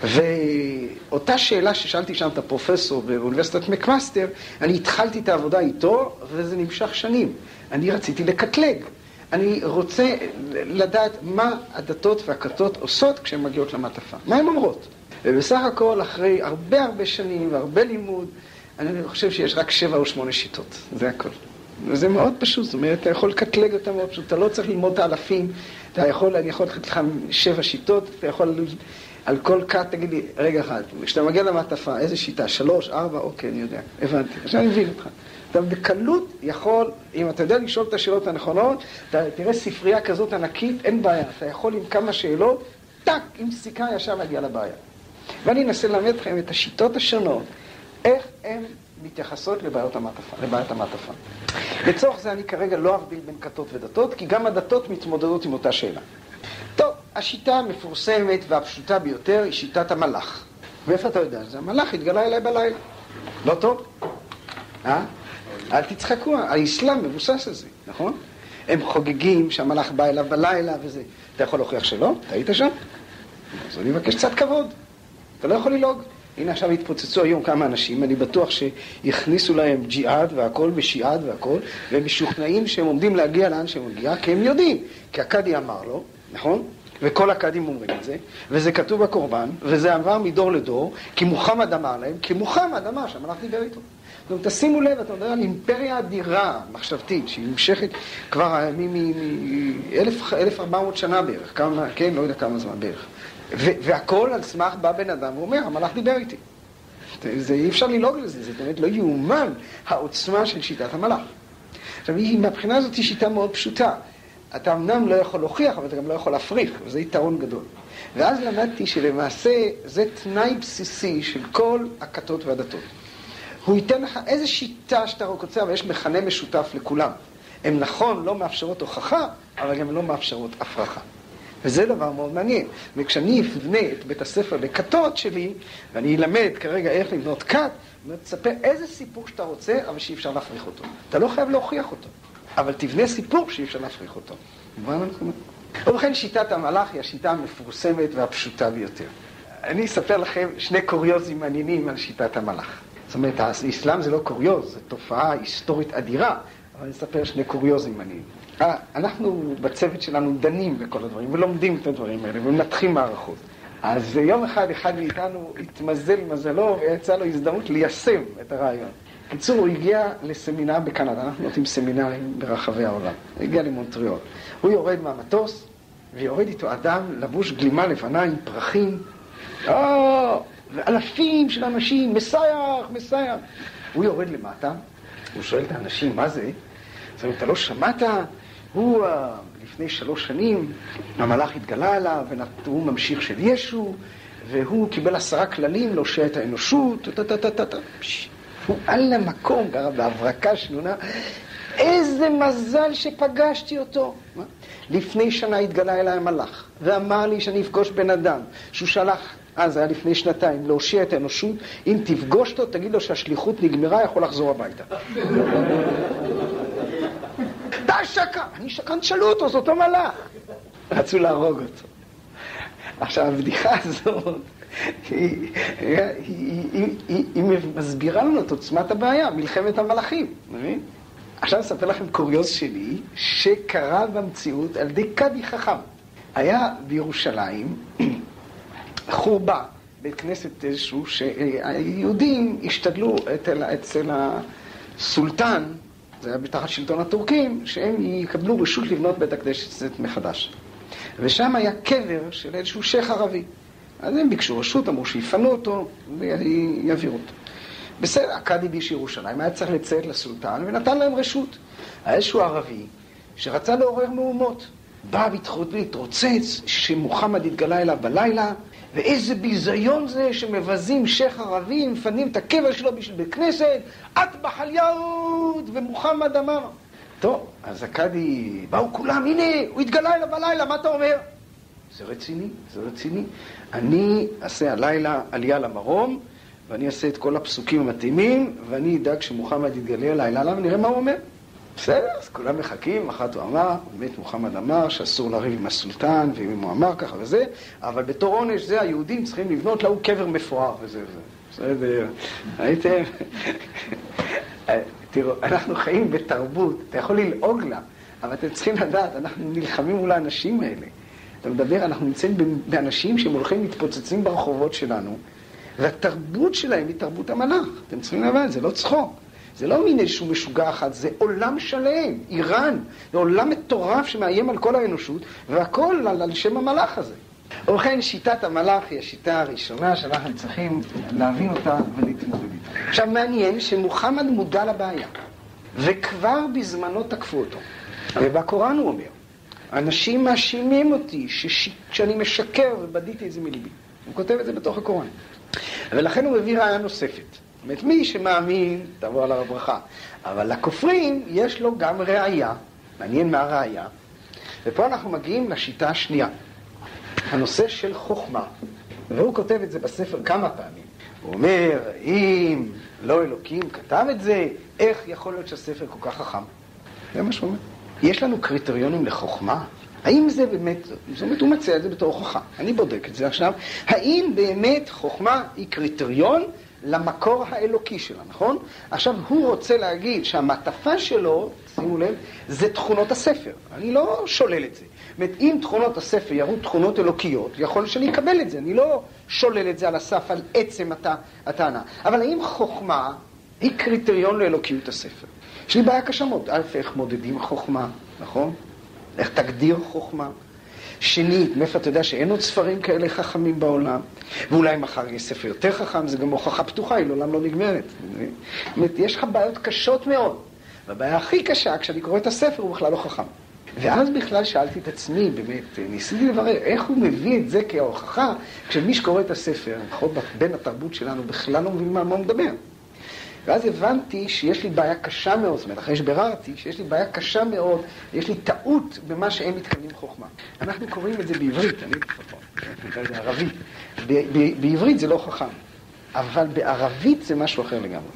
ואותה שאלה ששאלתי שם את הפרופסור באוניברסיטת מקמאסטר, אני התחלתי את העבודה איתו, וזה נמשך שנים. אני רציתי לקטלג. אני רוצה לדעת מה הדתות והכתות עושות כשהן מגיעות למעטפה. מה הן אומרות? ובסך הכל, אחרי הרבה הרבה שנים והרבה לימוד, אני חושב שיש רק שבע או שמונה שיטות. זה הכל. וזה מאוד פשוט, זאת אומרת, אתה יכול לקטלג אותה מאוד פשוט, אתה לא צריך ללמוד את האלפים, אתה יכול, אני יכול לתת לך שבע שיטות, אתה יכול על כל כת, תגיד לי, רגע אחד, כשאתה מגיע למעטפה, איזה שיטה? שלוש, ארבע, אוקיי, אני יודע, הבנתי, עכשיו אני מבין אותך. אתה בקלות יכול, אם אתה יודע לשאול את השאלות הנכונות, אתה תראה ספרייה כזאת ענקית, אין בעיה, אתה יכול עם כמה שאלות, טק, עם סיכה ישר להגיע לבעיה. ואני אנסה ללמד לכם את השיטות השונות, איך הן מתייחסות לבעיות המעטפה, לבעיית המעטפה. לצורך זה אני כרגע לא אבדיל בין כתות ודתות, כי גם הדתות מתמודדות עם אותה שאלה. טוב, השיטה המפורסמת והפשוטה ביותר היא שיטת המלאך. ואיפה אתה יודע? זה המלאך התגלה אליי בלילה. לא טוב? אה? אל תצחקו, האסלאם מבוסס על זה, נכון? הם חוגגים שהמלאך בא אליו בלילה וזה. אתה יכול להוכיח שלא? אתה היית שם? אז אני מבקש קצת כבוד. אתה לא יכול ללעוג. הנה עכשיו התפוצצו היום כמה אנשים, אני בטוח שיכניסו להם ג'יהאד והכל ושיעד והכל, והם משוכנעים שהם עומדים להגיע לאן שהם מגיע, כי הם יודעים, כי הקאדי אמר לו, נכון? וכל הקאדים אומרים את זה, וזה כתוב בקורבן, וזה עבר מדור לדור, כי מוחמד אמר להם, כי מוחמד אמר שהמלאך דיבר איתו. זאת אומרת, תשימו לב, אתה מדבר על אימפריה אדירה, מחשבתית, שהיא נמשכת כבר מ-אלף וארבע מאות שנה בערך, כמה, כן, לא יודע כמה זמן בערך. והכל על סמך בא בן אדם ואומר, המלאך דיבר איתי. זה אי אפשר ללעוג לזה, זה באמת לא יאומן העוצמה של שיטת המלאך. עכשיו, מהבחינה הזאת היא שיטה מאוד פשוטה. אתה אמנם לא יכול להוכיח, אבל אתה גם לא יכול להפריך, וזה יתרון גדול. ואז למדתי שלמעשה זה תנאי בסיסי של כל הכתות והדתות. הוא ייתן לך איזו שיטה שאתה רוצה, אבל יש מכנה משותף לכולם. הן נכון, לא מאפשרות הוכחה, אבל הן לא מאפשרות הפרחה. וזה דבר מאוד מעניין. וכשאני אפנה את בית הספר לכתות שלי, ואני אלמד כרגע איך לבנות כת, אני אצפה איזה סיפור שאתה רוצה, אבל שאי אפשר להפריך אותו. אתה לא חייב להוכיח אותו, אבל תבנה סיפור שאי אפשר להפריך אותו. ובכן, שיטת המלאך היא השיטה המפורסמת והפשוטה ביותר. אני אספר לכם שני קוריוזים מעניינים על שיטת המלאך. זאת אומרת, האסלאם זה לא קוריוז, זו תופעה היסטורית אדירה, אבל אני אספר שני קוריוזים מעניינים. אנחנו בצוות שלנו דנים בכל הדברים, ולומדים את הדברים האלה, ומנתחים מערכות. אז יום אחד, אחד מאיתנו התמזל מזלו, ויצא לו הזדמנות ליישם את הרעיון. בקיצור, הוא הגיע לסמינר בקנדה, אנחנו נותנים סמינרים ברחבי העולם. הוא הגיע למונטריאול. הוא יורד מהמטוס, ויורד איתו אדם לבוש גלימה לבנה עם פרחים. או, ואלפים של אנשים, מסייח, מסייח. הוא יורד למטה, הוא שואל את האנשים, מה זה? זאת אומרת, אתה לא שמעת? הוא, לפני שלוש שנים, המלאך התגלה עליו, והוא ממשיך של ישו, והוא קיבל עשרה כללים להושיע את האנושות, הוא על המקום, גרה בהברקה שנונה, איזה מזל שפגשתי אותו. לפני שנה התגלה אליי המלאך, ואמר לי שאני אפגוש בן אדם, שהוא שלח, אז זה היה לפני שנתיים, להושיע את האנושות, אם תפגוש אותו, תגיד לו שהשליחות נגמרה, יכול לחזור הביתה. אתה שקרן, אני שקרן, תשאלו אותו, זאת המלאך. רצו להרוג אותו. עכשיו, הבדיחה הזאת, היא, היא, היא, היא, היא, היא מסבירה לנו את עוצמת הבעיה, מלחמת המלאכים, מבין? עכשיו אספר לכם קוריוז שלי, שקרה במציאות על ידי קאדי חכם. היה בירושלים חורבה, בית כנסת איזשהו, שהיהודים השתדלו אצל, אצל הסולטן, זה היה בתחת שלטון הטורקים, שהם יקבלו רשות לבנות בית הכנסת מחדש. ושם היה קבר של איזשהו שייך ערבי. אז הם ביקשו רשות, אמרו שיפנו אותו ויעבירו אותו. בסדר, הקאדי ביש ירושלים היה צריך לציית לסולטן ונתן להם רשות. היה איזשהו ערבי שרצה לעורר מהומות. בא להתרוצץ שמוחמד התגלה אליו בלילה, ואיזה ביזיון זה שמבזים שייך ערבי, מפנים את הקבר שלו בשביל בית כנסת, אטבח אל יהוד, ומוחמד אמר. טוב, אז הקאדי, באו כולם, הנה, הוא התגלה אליו בלילה, מה אתה אומר? זה רציני, זה רציני. אני אעשה הלילה עלייה למרום, ואני אעשה את כל הפסוקים המתאימים, ואני אדאג שמוחמד יתגלה הלילה, למה נראה מה הוא אומר. בסדר, אז כולם מחכים, אחת הוא אמר, באמת מוחמד אמר שאסור לריב עם הסולטן, ואם הוא אמר ככה וזה, אבל בתור עונש זה היהודים צריכים לבנות לו קבר מפואר וזה וזה. בסדר, הייתם? תראו, אנחנו חיים בתרבות, אתה יכול ללעוג לה, אבל אתם צריכים לדעת, אנחנו נלחמים מול האנשים האלה. אתה מדבר, אנחנו נמצאים באנשים שהם הולכים מתפוצצים ברחובות שלנו, והתרבות שלהם היא תרבות המלאך. אתם צריכים להבין, זה לא צחוק. זה לא מין איזשהו משוגע אחד, זה עולם שלם, איראן. זה עולם מטורף שמאיים על כל האנושות, והכל על, על שם המלאך הזה. ובכן, שיטת המלאך היא השיטה הראשונה שאנחנו צריכים להבין אותה ולהתמודד איתה. עכשיו, מעניין שמוחמד מודע לבעיה, וכבר בזמנו תקפו אותו. ובקוראן הוא אומר, אנשים מאשימים אותי שש... שאני משקר ובדיתי את זה מליבי. הוא כותב את זה בתוך הקוראן. ולכן הוא מביא ראיה נוספת. זאת אומרת, מי שמאמין, תבוא עליו הברכה. אבל לכופרים יש לו גם ראיה. מעניין מה הראיה. ופה אנחנו מגיעים לשיטה השנייה. הנושא של חוכמה. והוא כותב את זה בספר כמה פעמים. הוא אומר, אם לא אלוקים כתב את זה, איך יכול להיות שהספר כל כך חכם? זה מה שהוא אומר. יש לנו קריטריונים לחוכמה? האם זה באמת, זאת אומרת, הוא מצא את זה בתור הוכחה. אני בודק את זה עכשיו. האם באמת חוכמה היא קריטריון למקור האלוקי שלה, נכון? עכשיו, הוא רוצה להגיד שהמעטפה שלו, שימו לב, זה תכונות הספר. אני לא שולל את זה. זאת אומרת, אם תכונות הספר יראו תכונות אלוקיות, יכול להיות שאני אקבל את זה. אני לא שולל את זה על הסף, על עצם הטענה. אבל האם חוכמה היא קריטריון לאלוקיות הספר? יש לי בעיה קשה מאוד. א', איך מודדים חוכמה, נכון? איך תגדיר חוכמה? שנית, מאיפה אתה יודע שאין עוד ספרים כאלה חכמים בעולם? ואולי מחר יש ספר יותר חכם, זה גם הוכחה פתוחה, היא לעולם לא נגמרת. זאת אומרת, יש לך בעיות קשות מאוד. והבעיה הכי קשה, כשאני קורא את הספר, הוא בכלל לא חכם. ואז בכלל שאלתי את עצמי, באמת, ניסיתי לברר איך הוא מביא את זה כהוכחה, כשמי שקורא את הספר, לפחות בין התרבות שלנו, בכלל לא מבין מה הוא מדבר. ואז הבנתי שיש לי בעיה קשה מאוד, זאת אומרת, אחרי שבררתי, שיש לי בעיה קשה מאוד, יש לי טעות במה שהם מתכוונים חוכמה. אנחנו קוראים את זה בעברית, אני לפחות, זה ערבית. בעברית זה לא חכם, אבל בערבית זה משהו אחר לגמרי.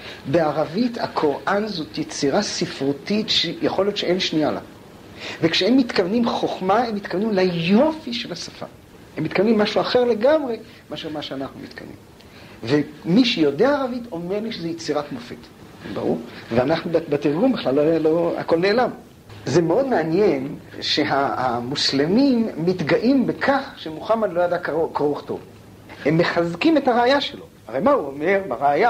בערבית הקוראן זאת יצירה ספרותית שיכול להיות שאין שנייה לה. וכשהם מתכוונים חוכמה, הם מתכוונים ליופי של השפה. הם מתכוונים משהו אחר לגמרי, מאשר מה שאנחנו מתכוונים. ומי שיודע ערבית אומר לי שזה יצירת מופת. ברור? ואנחנו בתרגום בכלל לא, לא, הכל נעלם. זה מאוד מעניין שהמוסלמים מתגאים בכך שמוחמד לא ידע קרוא וכתוב. הם מחזקים את הראיה שלו. הרי מה הוא אומר בראיה?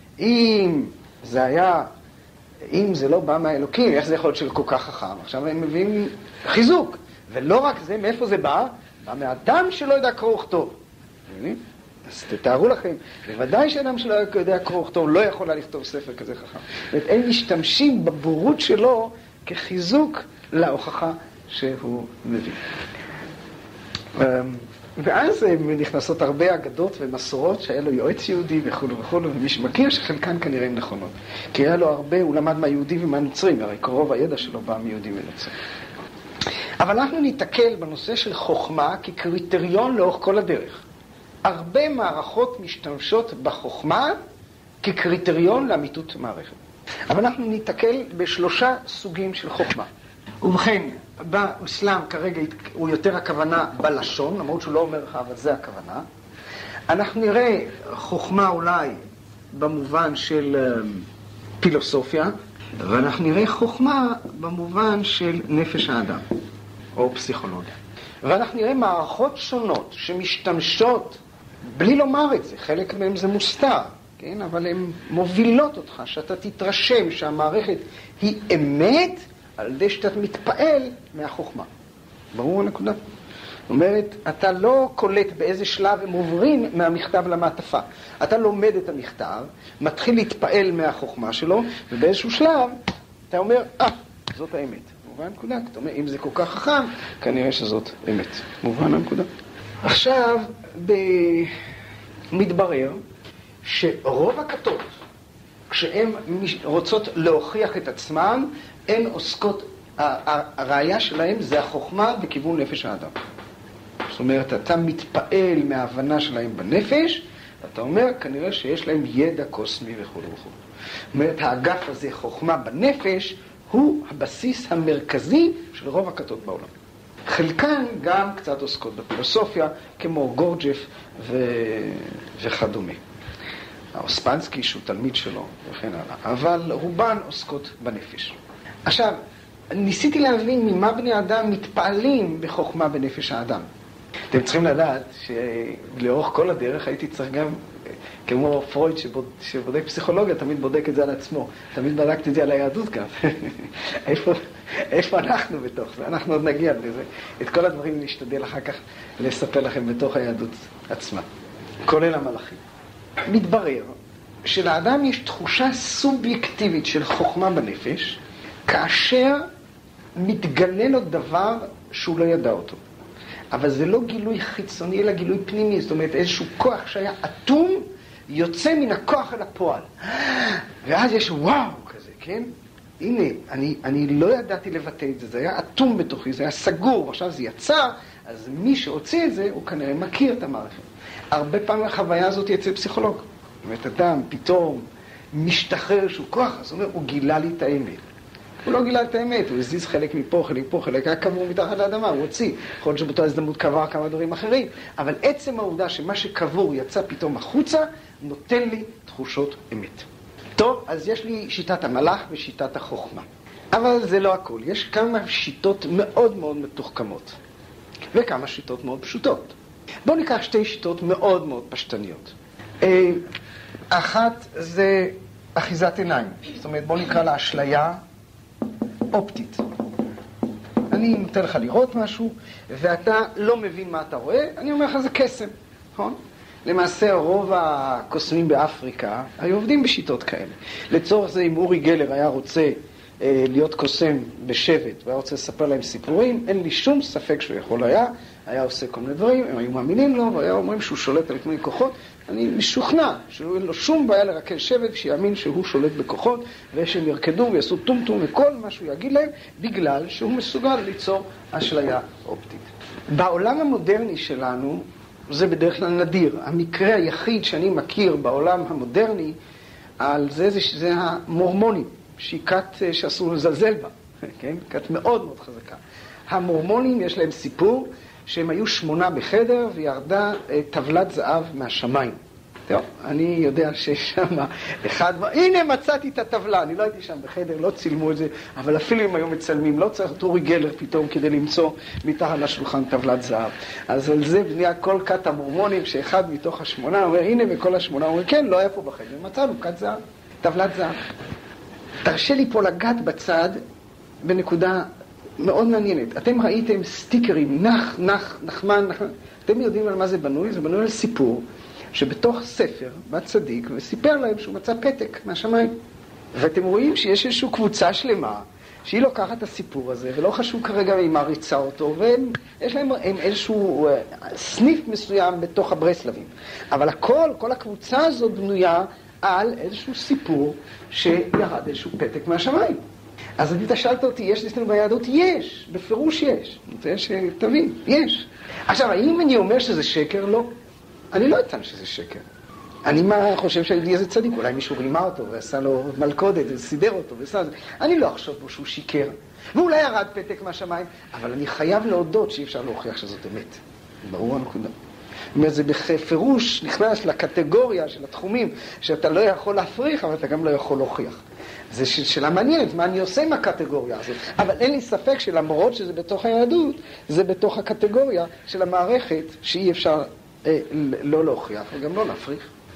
אם זה היה, אם זה לא בא מהאלוקים, איך זה יכול להיות של כל כך חכם? עכשיו הם מביאים חיזוק. ולא רק זה, מאיפה זה בא? בא מאדם שלא ידע קרוא וכתוב. מבינים? אז תתארו לכם, בוודאי שאדם שלא יודע קרוא וכתוב לא יכול לה לכתוב ספר כזה חכם. זאת אומרת, הם משתמשים בבורות שלו כחיזוק להוכחה שהוא מביא. ואז נכנסות הרבה אגדות ומסורות שהיה לו יועץ יהודי וכו' וכו', ומי שמכיר שחלקן כנראה הן נכונות. כי היה לו הרבה, הוא למד מהיהודים ומהנוצרים, הרי רוב הידע שלו בא מיהודים ונוצרים. אבל אנחנו ניתקל בנושא של חוכמה כקריטריון לאורך כל הדרך. הרבה מערכות משתמשות בחוכמה כקריטריון לאמיתות מערכת. אבל אנחנו ניתקל בשלושה סוגים של חוכמה. ובכן, באסלאם כרגע הוא יותר הכוונה בלשון, למרות שהוא לא אומר לך, אבל זה הכוונה. אנחנו נראה חוכמה אולי במובן של פילוסופיה, ואנחנו נראה חוכמה במובן של נפש האדם, או פסיכולוגיה. ואנחנו נראה מערכות שונות שמשתמשות, בלי לומר את זה, חלק מהם זה מוסתר, כן? אבל הן מובילות אותך, שאתה תתרשם שהמערכת היא אמת, על ידי שאתה מתפעל מהחוכמה. ברור הנקודה? זאת אומרת, אתה לא קולט באיזה שלב הם עוברים מהמכתב למעטפה. אתה לומד את המכתב, מתחיל להתפעל מהחוכמה שלו, ובאיזשהו שלב אתה אומר, אה, זאת האמת. מובן הנקודה? אתה אומר, אם זה כל כך חכם, כנראה שזאת אמת. מובן הנקודה? עכשיו, ב... מתברר שרוב הכתות, כשהן רוצות להוכיח את עצמם, הן עוסקות, הראייה שלהם זה החוכמה בכיוון נפש האדם. זאת אומרת, אתה מתפעל מההבנה שלהם בנפש, אתה אומר, כנראה שיש להם ידע קוסמי וכו' וכו'. זאת אומרת, האגף הזה, חוכמה בנפש, הוא הבסיס המרכזי של רוב הכתות בעולם. חלקן גם קצת עוסקות בפילוסופיה, כמו גורג'ף ו... וכדומה. האוספנסקי שהוא תלמיד שלו וכן הלאה, אבל רובן עוסקות בנפש. עכשיו, ניסיתי להבין ממה בני אדם מתפעלים בחוכמה בנפש האדם. אתם צריכים לדעת שלאורך כל הדרך הייתי צריך גם, כמו פרויד שבוד, שבודק פסיכולוגיה, תמיד בודק את זה על עצמו. תמיד בדקתי את זה על היהדות גם. איפה, איפה אנחנו בתוך זה? אנחנו עוד נגיע לזה. את כל הדברים נשתדל אחר כך לספר לכם בתוך היהדות עצמה. כולל המלאכים. מתברר שלאדם יש תחושה סובייקטיבית של חוכמה בנפש, כאשר מתגלה לו דבר שהוא לא ידע אותו. אבל זה לא גילוי חיצוני, אלא גילוי פנימי. זאת אומרת, איזשהו כוח שהיה אטום, יוצא מן הכוח אל הפועל. ואז יש וואו כזה, כן? הנה, אני, אני לא ידעתי לבטא את זה, זה היה אטום בתוכי, זה היה סגור, ועכשיו זה יצא, אז מי שהוציא את זה, הוא כנראה מכיר את המערכת. הרבה פעמים החוויה הזאת היא אצל פסיכולוג. זאת אומרת, אדם פתאום משתחרר שהוא כוח, אז הוא אומר, הוא גילה לי את האמת. הוא לא גילה את האמת, הוא הזיז חלק מפה, חלק פה, חלק היה קבור מתחת לאדמה, הוא הוציא. יכול להיות שבאותה הזדמנות קבר כמה דברים אחרים, אבל עצם העובדה שמה שקבור יצא פתאום החוצה, נותן לי תחושות אמת. טוב, אז יש לי שיטת המלאך ושיטת החוכמה. אבל זה לא הכל, יש כמה שיטות מאוד מאוד מתוחכמות, וכמה שיטות מאוד פשוטות. בואו ניקח שתי שיטות מאוד מאוד פשטניות. אחת זה אחיזת עיניים, זאת אומרת בואו נקרא לה אשליה אופטית. אני נותן לך לראות משהו, ואתה לא מבין מה אתה רואה, אני אומר לך זה קסם, נכון? למעשה רוב הקוסמים באפריקה היו עובדים בשיטות כאלה. לצורך זה אם אורי גלר היה רוצה אה, להיות קוסם בשבט והיה רוצה לספר להם סיפורים, אין לי שום ספק שהוא יכול היה, היה עושה כל מיני דברים, הם היו מאמינים לו, והיה אומרים שהוא שולט על כמה כוחות. אני משוכנע שאין לו שום בעיה לרקל שבט שיאמין שהוא שולט בכוחות, ושהם ירקדו ויעשו טומטום וכל מה שהוא יגיד להם, בגלל שהוא מסוגל ליצור אשליה אופטית. בעולם המודרני שלנו, זה בדרך כלל נדיר. המקרה היחיד שאני מכיר בעולם המודרני על זה, זה, זה המורמונים, שהיא כת שאסור לזלזל בה, כן? כת מאוד מאוד חזקה. המורמונים יש להם סיפור שהם היו שמונה בחדר וירדה טבלת זהב מהשמיים. טוב, אני יודע ששם אחד, הנה מצאתי את הטבלה, אני לא הייתי שם בחדר, לא צילמו את זה, אבל אפילו אם היו מצלמים, לא צריך את אורי גלר פתאום כדי למצוא מתחת לשולחן טבלת זהב. אז על זה בנייה כל כת המורמונים, שאחד מתוך השמונה אומר, הנה וכל השמונה אומר, כן, לא היה פה בחדר, מצאנו כת זהב, טבלת זהב. תרשה לי פה לגעת בצד בנקודה מאוד מעניינת. אתם ראיתם סטיקרים, נח, נח, נחמן, נחמן. אתם יודעים על מה זה בנוי? זה בנוי על סיפור שבתוך ספר בא צדיק וסיפר להם שהוא מצא פתק מהשמיים. ואתם רואים שיש איזושהי קבוצה שלמה שהיא לוקחת את הסיפור הזה, ולא חשוב כרגע היא מעריצה אותו, ויש להם איזשהו סניף מסוים בתוך הברסלבים. אבל הכל, כל הקבוצה הזאת בנויה על איזשהו סיפור שירד איזשהו פתק מהשמיים. אז אתה שאלת אותי, יש אצלנו ביהדות? יש, בפירוש יש. זה שתבין, יש. עכשיו, האם אני אומר שזה שקר? לא. אני לא אטען שזה שקר. אני מה חושב שהיהודי הזה צדיק, אולי מישהו רימה אותו ועשה לו מלכודת וסידר אותו ועשה זה. אני לא אחשוב בו שהוא שיקר. ואולי ירד פתק מהשמיים, אבל אני חייב להודות שאי אפשר להוכיח שזאת אמת. ברור הנקודה. זאת אומרת, זה בפירוש נכנס לקטגוריה של התחומים שאתה לא יכול להפריך, אבל אתה גם לא יכול להוכיח. זה שאלה מעניינת, מה אני עושה עם הקטגוריה הזאת. אבל אין לי ספק שלמרות שזה בתוך היהדות, זה בתוך הקטגוריה של המערכת שאי אפשר אה, לא להוכיח וגם לא להפריך.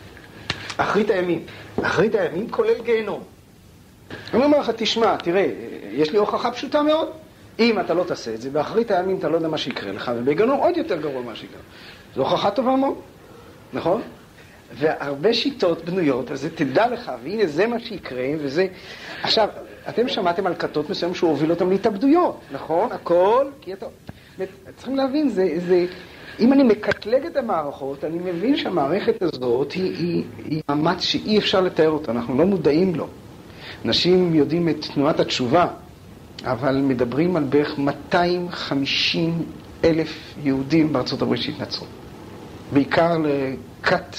אחרית הימים. אחרית הימים כולל גיהנום. אני אומר לך, תשמע, תראה, יש לי הוכחה פשוטה מאוד. אם אתה לא תעשה את זה, באחרית הימים אתה לא יודע מה שיקרה לך, ובגיהנום עוד יותר גרוע מה שיקרה. זו הוכחה טובה מאוד, נכון? והרבה שיטות בנויות, אז זה תדע לך, והנה זה מה שיקרה, וזה... עכשיו, אתם שמעתם על כתות מסוים שהוא הוביל אותם להתאבדויות, נכון? הכל, כי אתה... צריכים להבין, זה... זה... אם אני מקטלג את המערכות, אני מבין שהמערכת הזאת היא, היא, היא מאמץ שאי אפשר לתאר אותה, אנחנו לא מודעים לו. אנשים יודעים את תנועת התשובה, אבל מדברים על בערך מאתיים וחמישים אלף יהודים בארצות הברית שהתנצרו. בעיקר לכת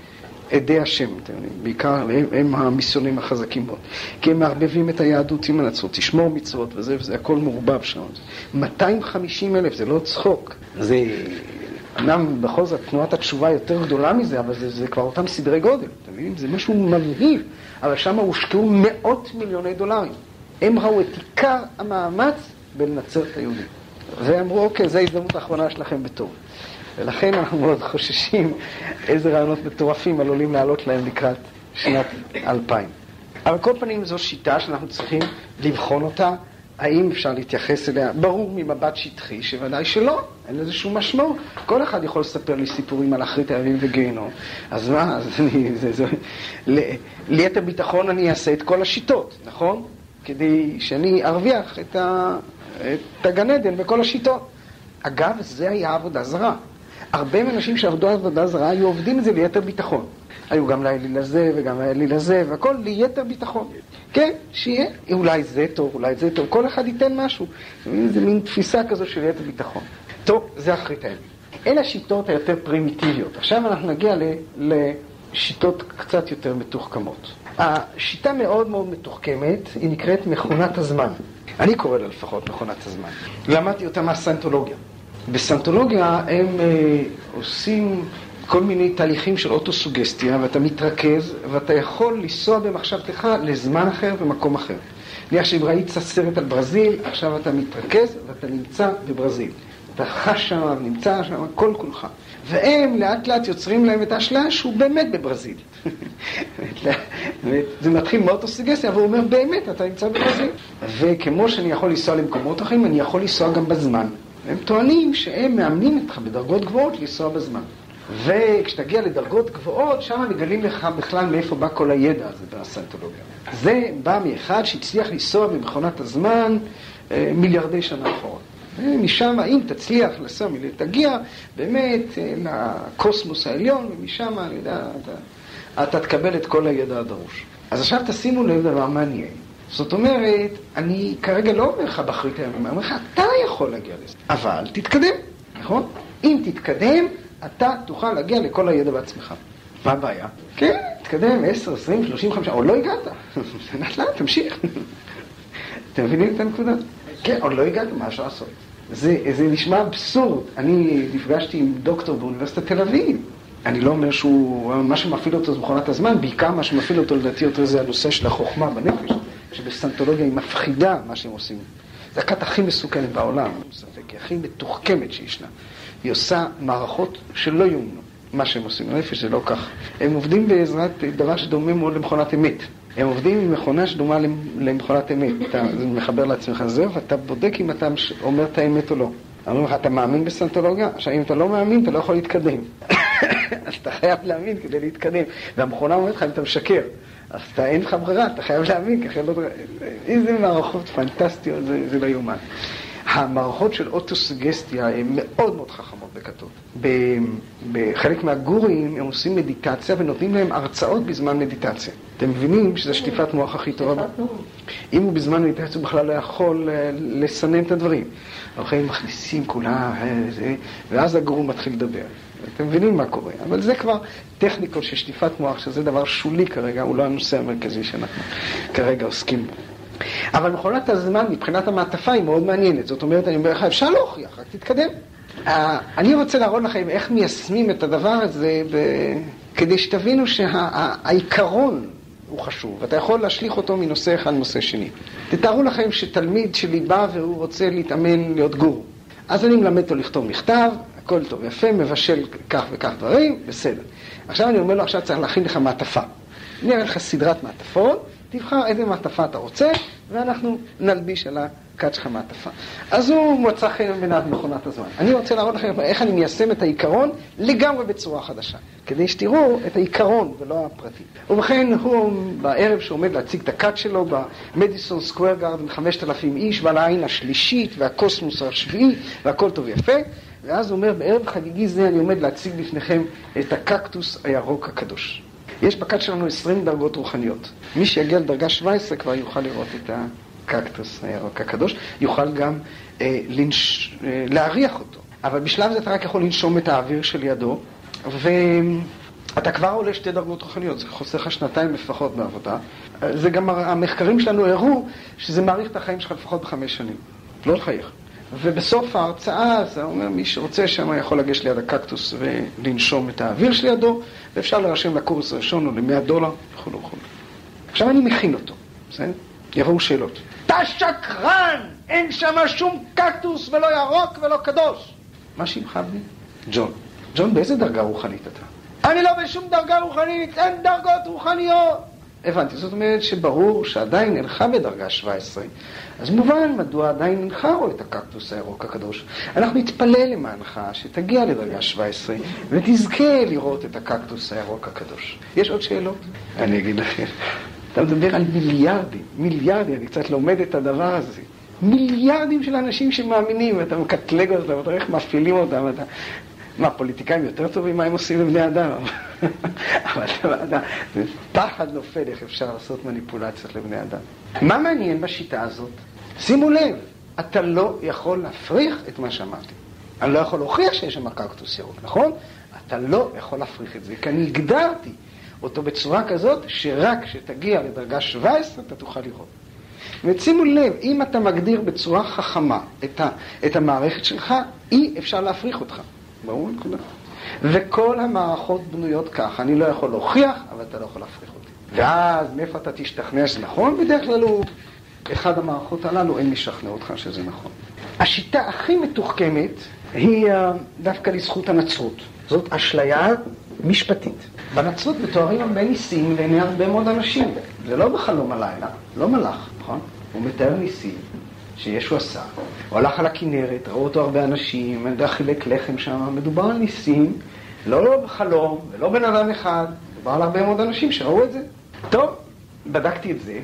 עדי השם, בעיקר הם, הם המיסיונים החזקים מאוד. כי הם מערבבים את היהדות עם הנצרות, תשמור מצוות וזה וזה, הכל מעורבב שם. מאתיים וחמישים אלף, זה לא צחוק. זה, אמנם בכל זאת תנועת התשובה יותר גדולה מזה, אבל זה, זה כבר אותם סדרי גודל. אתם מבינים? זה משהו מבהיב, אבל שם הושקעו מאות מיליוני דולרים. הם ראו את עיקר המאמץ בלנצר את היהודים. ואמרו, אוקיי, זו ההזדמנות האחרונה שלכם בטוב. ולכן אנחנו מאוד חוששים איזה רעיונות מטורפים עלולים לעלות להם לקראת שנת אלפיים. אבל כל פנים זו שיטה שאנחנו צריכים לבחון אותה, האם אפשר להתייחס אליה, ברור ממבט שטחי, שוודאי שלא, אין לזה שום משמעות. כל אחד יכול לספר לי סיפורים על אחרית הימים וגיהנום. אז מה, אז אני, זה, זה, ליתר ביטחון אני אעשה את כל השיטות, נכון? כדי שאני ארוויח את, ה, את הגן עדן בכל השיטות. אגב, זה היה עבודה זרה. הרבה מהאנשים שעבדו עבודה זרה היו עובדים את זה ליתר ביטחון. היו גם לילי לזה וגם לילי לזה, והכל ליתר ביטחון. כן, שיהיה, אולי זה טוב, אולי זה טוב, כל אחד ייתן משהו. זה מין תפיסה כזו של ליתר ביטחון. טוב, זה אחרית הימים. אלה השיטות היותר פרימיטיביות. עכשיו אנחנו נגיע ל, לשיטות קצת יותר מתוחכמות. השיטה מאוד מאוד מתוחכמת, היא נקראת מכונת הזמן. אני קורא לה לפחות מכונת הזמן. למדתי אותה מהסנטולוגיה. בסנטולוגיה הם אה, עושים כל מיני תהליכים של אוטוסוגסטיה, ואתה מתרכז, ואתה יכול לנסוע במחשבתך לזמן אחר ומקום אחר. נניח שאם ראית סרט על ברזיל, עכשיו אתה מתרכז ואתה נמצא בברזיל. אתה חש שם ונמצא שם, כל כולך. והם לאט לאט יוצרים להם את האשליה שהוא באמת בברזיל. זה מתחיל מאוטוסוגסטיה, אבל הוא אומר באמת, אתה נמצא בברזיל. וכמו שאני יכול לנסוע למקומות אחרים, אני יכול לנסוע גם בזמן. הם טוענים שהם מאמנים אותך בדרגות גבוהות לנסוע בזמן. וכשתגיע לדרגות גבוהות, שם מגלים לך בכלל מאיפה בא כל הידע הזה בסנטולוגיה. זה בא מאחד שהצליח לנסוע במכונת הזמן מיליארדי שנה אחורה. ומשם, אם תצליח לנסוע, תגיע באמת לקוסמוס העליון, ומשם, אני יודע, אתה, אתה תקבל את כל הידע הדרוש. אז עכשיו תשימו לב דבר מעניין. זאת אומרת, אני כרגע לא אומר לך באחרית הימים, אני אומר לך, אתה יכול להגיע לזה. אבל תתקדם, נכון? אם תתקדם, אתה תוכל להגיע לכל הידע בעצמך. מה הבעיה? כן, תתקדם עשר, עשרים, שלושים, חמישים, או לא הגעת. לאט לאט, תמשיך. אתם מבינים את הנקודה? כן, או לא הגעת, מה אפשר לעשות? זה, זה נשמע אבסורד. אני נפגשתי עם דוקטור באוניברסיטת תל אביב. אני לא אומר שהוא, מה שמפעיל אותו זה מכונת הזמן, בעיקר מה שמפעיל אותו לדעתי יותר זה הנושא של החוכמה בנפש, שבסנטולוגיה היא מפחידה מה שהם עושים. זה הכת הכי מסוכנת בעולם, היא הכי מתוחכמת שישנה. היא עושה מערכות שלא יאומנו. מה שהם עושים בנפש זה לא כך. הם עובדים בעזרת דבר שדומה מאוד למכונת אמת. הם עובדים עם מכונה שדומה למכונת אמת. אתה מחבר לעצמך זהו, ואתה בודק אם אתה אומר את האמת או לא. אומרים לך, אתה מאמין בסנטולוגיה? עכשיו, אם אתה לא מאמין, אתה לא יכול להתקדם. אז אתה חייב להאמין כדי להתקדם. והמכונה אומרת לך, אם אתה משקר. אז אתה אין לך ברירה, אתה חייב להאמין, ככה לא... איזה מערכות פנטסטיות, זה, זה לא יומן. המערכות של אוטוסוגסטיה הן מאוד מאוד חכמות בכתות. בחלק מהגורים הם עושים מדיטציה ונותנים להם הרצאות בזמן מדיטציה. אתם מבינים שזו שטיפת מוח הכי טובה? אם הוא בזמן מדיטציה הוא בכלל לא יכול לסנן את הדברים. אחרי מכניסים כולה, ואז הגור מתחיל לדבר. אתם מבינים מה קורה, אבל זה כבר טכניקות של שטיפת מוח, שזה דבר שולי כרגע, הוא לא הנושא המרכזי שאנחנו כרגע עוסקים בו. אבל מכונת הזמן מבחינת המעטפה היא מאוד מעניינת. זאת אומרת, אני אומר לך, אפשר להוכיח, רק תתקדם. אני רוצה להראות לכם איך מיישמים את הדבר הזה, כדי שתבינו שהעיקרון הוא חשוב, ואתה יכול להשליך אותו מנושא אחד לנושא שני. תתארו לכם שתלמיד שלי בא והוא רוצה להתאמן להיות גורו. אז אני מלמד אותו לכתוב מכתב, הכל טוב, יפה, מבשל כך וכך דברים, בסדר. עכשיו אני אומר לו, עכשיו צריך להכין לך מעטפה. אני אראה לך סדרת מעטפות, תבחר איזה מעטפה אתה רוצה, ואנחנו נלביש על הקאט שלך מעטפה. אז הוא מצא חן בעיניו מכונת הזמן. אני רוצה להראות לכם איך אני מיישם את העיקרון לגמרי בצורה חדשה, כדי שתראו את העיקרון ולא הפרטי. ובכן, הוא בערב שעומד להציג את הקאט שלו במדיסון סקוואר גארדן, חמשת אלפים איש, ועל העין השלישית והקוסמוס השביעי, והכל טוב ויפה. ואז הוא אומר, בערב חגיגי זה אני עומד להציג בפניכם את הקקטוס הירוק הקדוש. יש בקאט שלנו עשרים דרגות רוחניות. מי שיגיע לדרגה שבע עשרה כבר יוכל לראות את הקקטוס הירוק הקדוש, יוכל גם אה, לנש... אה, להריח אותו. אבל בשלב זה אתה רק יכול לנשום את האוויר של ידו, ואתה כבר עולה שתי דרגות רוחניות, זה חוסר לך שנתיים לפחות בעבודה. זה גם המחקרים שלנו הראו שזה מעריך את החיים שלך לפחות בחמש שנים. לא לחייך. ובסוף ההרצאה, זה אומר, מי שרוצה שם יכול לגש ליד הקקטוס ולנשום את האוויר של ידו, ואפשר להירשם לקורס הראשון או ל-מאה דולר, וכו' וכו'. עכשיו אני מכין אותו, בסדר? יבואו שאלות. אתה שקרן! אין שם שום קקטוס ולא ירוק ולא קדוש! מה שמך בני? ג'ון. ג'ון, באיזה דרגה רוחנית אתה? אני לא בשום דרגה רוחנית, אין דרגות רוחניות! הבנתי, זאת אומרת שברור שעדיין אינך בדרגה שבע עשרה, אז מובן מדוע עדיין אינך רואה את הקקטוס הירוק הקדוש. אנחנו נתפלל למענך שתגיע לדרגה שבע עשרה ותזכה לראות את הקקטוס הירוק הקדוש. יש עוד שאלות? אני אגיד לכם, אתה מדבר על מיליארדים, מיליארדים, אני קצת לומד את הדבר הזה. מיליארדים של אנשים שמאמינים, ואתה מקטלג אותם, ואתה איך מפעילים אותם, ואתה... מה, פוליטיקאים יותר טובים מה הם עושים לבני אדם? אבל זה פחד נופל איך אפשר לעשות מניפולציות לבני אדם. מה מעניין בשיטה הזאת? שימו לב, אתה לא יכול להפריך את מה שאמרתי. אני לא יכול להוכיח שיש שם קקטוס ירוק, נכון? אתה לא יכול להפריך את זה, כי אני הגדרתי אותו בצורה כזאת שרק כשתגיע לדרגה שבע עשרה אתה תוכל לראות. ושימו לב, אם אתה מגדיר בצורה חכמה את, ה, את המערכת שלך, אי אפשר להפריך אותך. ברור, נקודה. וכל המערכות בנויות ככה, אני לא יכול להוכיח, אבל אתה לא יכול להפריך אותי. ואז מאיפה אתה תשתכנע שזה נכון? בדרך כלל הוא, אחד המערכות הללו, אין משכנע אותך שזה נכון. השיטה הכי מתוחכמת היא דווקא לזכות הנצרות. זאת אשליה משפטית. בנצרות מתוארים הרבה ניסים לעיני הרבה מאוד אנשים. זה לא בחלום הלילה, לא מלאך, נכון? הוא מתאר ניסים שישו עשה. הוא הלך על הכנרת, ראו אותו הרבה אנשים, חילק לחם שם, מדובר על ניסים, לא בחלום ולא בן אדם אחד, מדובר על הרבה מאוד אנשים שראו את זה. טוב, בדקתי את זה,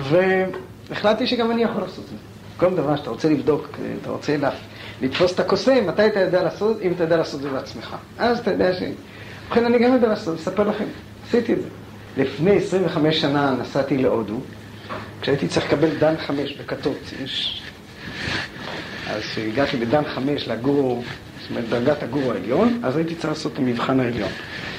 והחלטתי שגם אני יכול לעשות את זה. כל דבר שאתה רוצה לבדוק, אתה רוצה לתפוס את הקוסם, מתי אתה יודע לעשות, אם אתה יודע לעשות את זה בעצמך. אז אתה יודע ש... ובכן, אני גם יודע לעשות, אספר לכם, עשיתי את זה. לפני עשרים וחמש שנה נסעתי להודו, כשהייתי צריך לקבל דן חמש בכתות, יש... אז כשהגעתי בדן חמש לגורו, זאת אומרת דרגת הגורו העליון, אז הייתי צריך לעשות את המבחן העליון.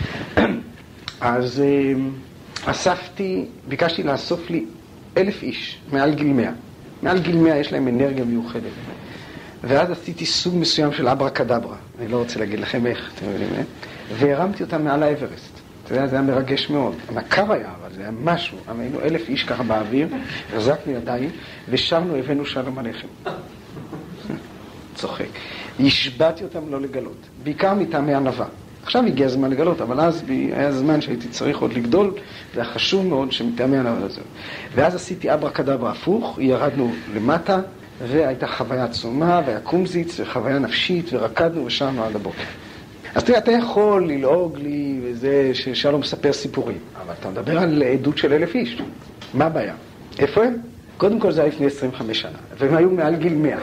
אז אספתי, ביקשתי לאסוף לי אלף איש, מעל גיל מאה. מעל גיל מאה יש להם אנרגיה מיוחדת. ואז עשיתי סוג מסוים של אברה קדברה, אני לא רוצה להגיד לכם איך, אתם יודעים, אה? והרמתי אותם מעל האברסט. אתה יודע, זה היה מרגש מאוד. המקר היה, אבל זה היה משהו. היינו אלף איש ככה באוויר, החזקנו ידיים, ושבנו, הבאנו שלום עליכם. צוחק. השבעתי אותם לא לגלות. בעיקר מטעמי ענווה. עכשיו הגיע הזמן לגלות, אבל אז היה זמן שהייתי צריך עוד לגדול, זה היה חשוב מאוד שמטעמי ענווה לזה. ואז עשיתי אברה קדברה הפוך, ירדנו למטה, והייתה חוויה עצומה, והיה קומזיץ, וחוויה נפשית, ורקדנו ושרנו עד הבוקר. אז תראה, אתה יכול ללעוג לי וזה ששלום מספר סיפורים, אבל אתה מדבר על עדות של אלף איש. מה הבעיה? איפה הם? קודם כל זה היה לפני עשרים וחמש שנה, והם היו מעל גיל מאה.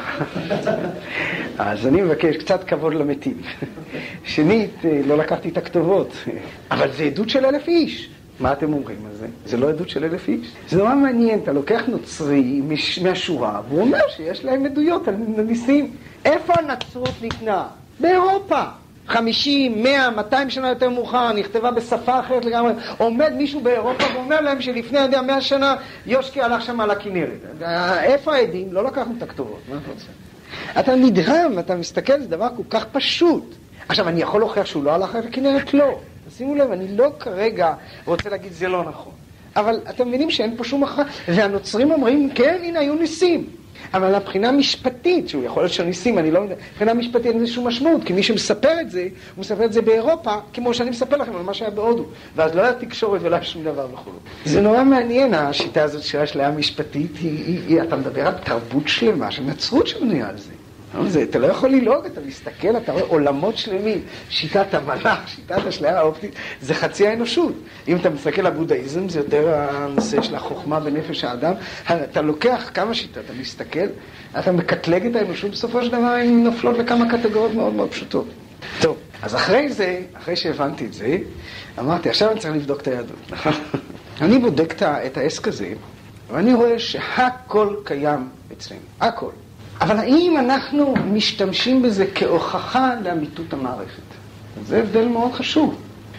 אז אני מבקש קצת כבוד למתים. שנית, לא לקחתי את הכתובות, אבל זה עדות של אלף איש. מה אתם אומרים על זה? זה לא עדות של אלף איש? זה נורא מעניין, אתה לוקח נוצרי מהשורה, והוא אומר שיש להם עדויות על ניסים. איפה הנצרות ניתנה? באירופה. חמישים, מאה, מאתיים שנה יותר מאוחר, נכתבה בשפה אחרת לגמרי. עומד מישהו באירופה ואומר להם שלפני, אני יודע, מאה שנה, יושקי הלך שם על הכנרת. איפה העדים? לא לקחנו את הכתובות. מה אתה רוצה? אתה נדהם, אתה מסתכל, זה דבר כל כך פשוט. עכשיו, אני יכול להוכיח שהוא לא הלך על הכנרת? לא. שימו לב, אני לא כרגע רוצה להגיד זה לא נכון. אבל אתם מבינים שאין פה שום הכרעה. והנוצרים אומרים, כן, הנה, היו ניסים. אבל מבחינה משפטית, שהוא יכול להיות של ניסים, אני לא יודע, מבחינה משפטית אין זה שום משמעות, כי מי שמספר את זה, הוא מספר את זה באירופה, כמו שאני מספר לכם על מה שהיה בהודו. ואז לא היה תקשורת ולא היה שום דבר וכו'. זה נורא מעניין, השיטה הזאת של השליה המשפטית, היא, היא, היא, אתה מדבר על תרבות שלמה, של נצרות שבנויה על זה. זה, אתה לא יכול ללעוג, אתה מסתכל, אתה רואה עולמות שלמים, שיטת המלאך, שיטת השליה האופטית, זה חצי האנושות. אם אתה מסתכל על הבודהיזם, זה יותר הנושא של החוכמה בנפש האדם. אתה לוקח כמה שיטות, אתה מסתכל, אתה מקטלג את האנושות, בסופו של דבר הן נופלות לכמה קטגוריות מאוד מאוד פשוטות. טוב, אז אחרי זה, אחרי שהבנתי את זה, אמרתי, עכשיו אני צריך לבדוק את היהדות. אני בודק את העסק הזה, ואני רואה שהכל קיים אצלנו, הכל. אבל האם אנחנו משתמשים בזה כהוכחה לאמיתות המערכת? זה הבדל מאוד חשוב.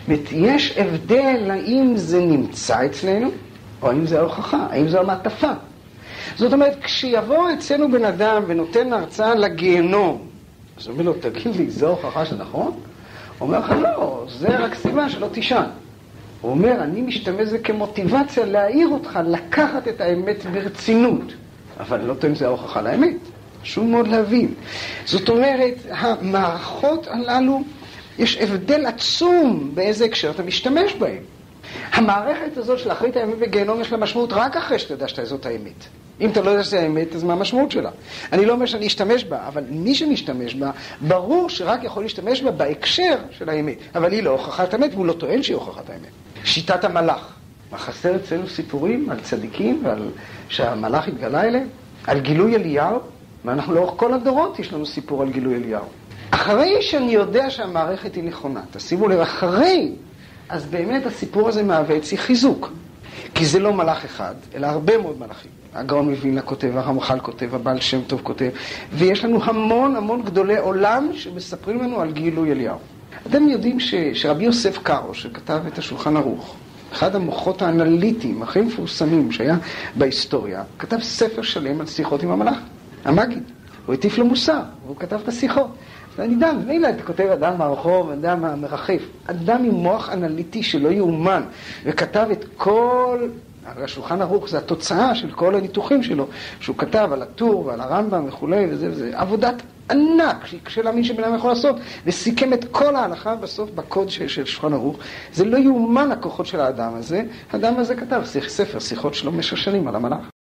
יש הבדל האם זה נמצא אצלנו, או האם זה ההוכחה, האם זה המעטפה. זאת אומרת, כשיבוא אצלנו בן אדם ונותן הרצאה לגיהנום, אז הוא אומר לו, תגיד לי, זו הוכחה שנכון? הוא אומר לך, לא, זה רק סיבה שלא תישן. הוא אומר, אני משתמש בזה כמוטיבציה להעיר אותך, לקחת את האמת ברצינות. אבל לא טוען זה ההוכחה לאמת. חשוב מאוד להבין. זאת אומרת, המערכות הללו, יש הבדל עצום באיזה הקשר אתה משתמש בהם. המערכת הזאת של אחרית האמת בגיהנום יש לה משמעות רק אחרי שאתה יודע שזאת האמת. אם אתה לא יודע שזה האמת, אז מה המשמעות שלה? אני לא אומר שאני אשתמש בה, אבל מי שמשתמש בה, ברור שרק יכול להשתמש בה בהקשר של האמת. אבל היא לא הוכחת האמת, והוא לא טוען שהיא הוכחת האמת. שיטת המלאך. מה חסר אצלנו סיפורים על צדיקים ועל שהמלאך התגלה אליהם? על גילוי אליהו? ואנחנו לאורך כל הדורות יש לנו סיפור על גילוי אליהו. אחרי שאני יודע שהמערכת היא נכונה, תשימו לב, אחרי, אז באמת הסיפור הזה מהווה אצלי חיזוק. כי זה לא מלאך אחד, אלא הרבה מאוד מלאכים. הגאון מווילנה כותב, הרמח"ל כותב, הבעל שם טוב כותב, ויש לנו המון המון גדולי עולם שמספרים לנו על גילוי אליהו. אתם יודעים ש, שרבי יוסף קארו, שכתב את השולחן ערוך, אחד המוחות האנליטיים, הכי מפורסמים שהיה בהיסטוריה, כתב ספר שלם על שיחות עם המלאך, המגיד. הוא הטיף לו מוסר, והוא כתב את השיחות. ואני אדם, מילא, אתה כותב אדם מהרחוב, אדם מהמרחף, אדם עם מוח אנליטי שלא יאומן, וכתב את כל, השולחן ערוך זה התוצאה של כל הניתוחים שלו, שהוא כתב על הטור ועל הרמב"ם וכו' וזה וזה, עבודת ענק, שקשה להאמין שבן אדם יכול לעשות, וסיכם את כל ההלכה בסוף בקוד של, של שולחן ערוך. זה לא יאומן הכוחות של האדם הזה, האדם הזה כתב ספר, שיחות שלו במשך שנים על המלאך.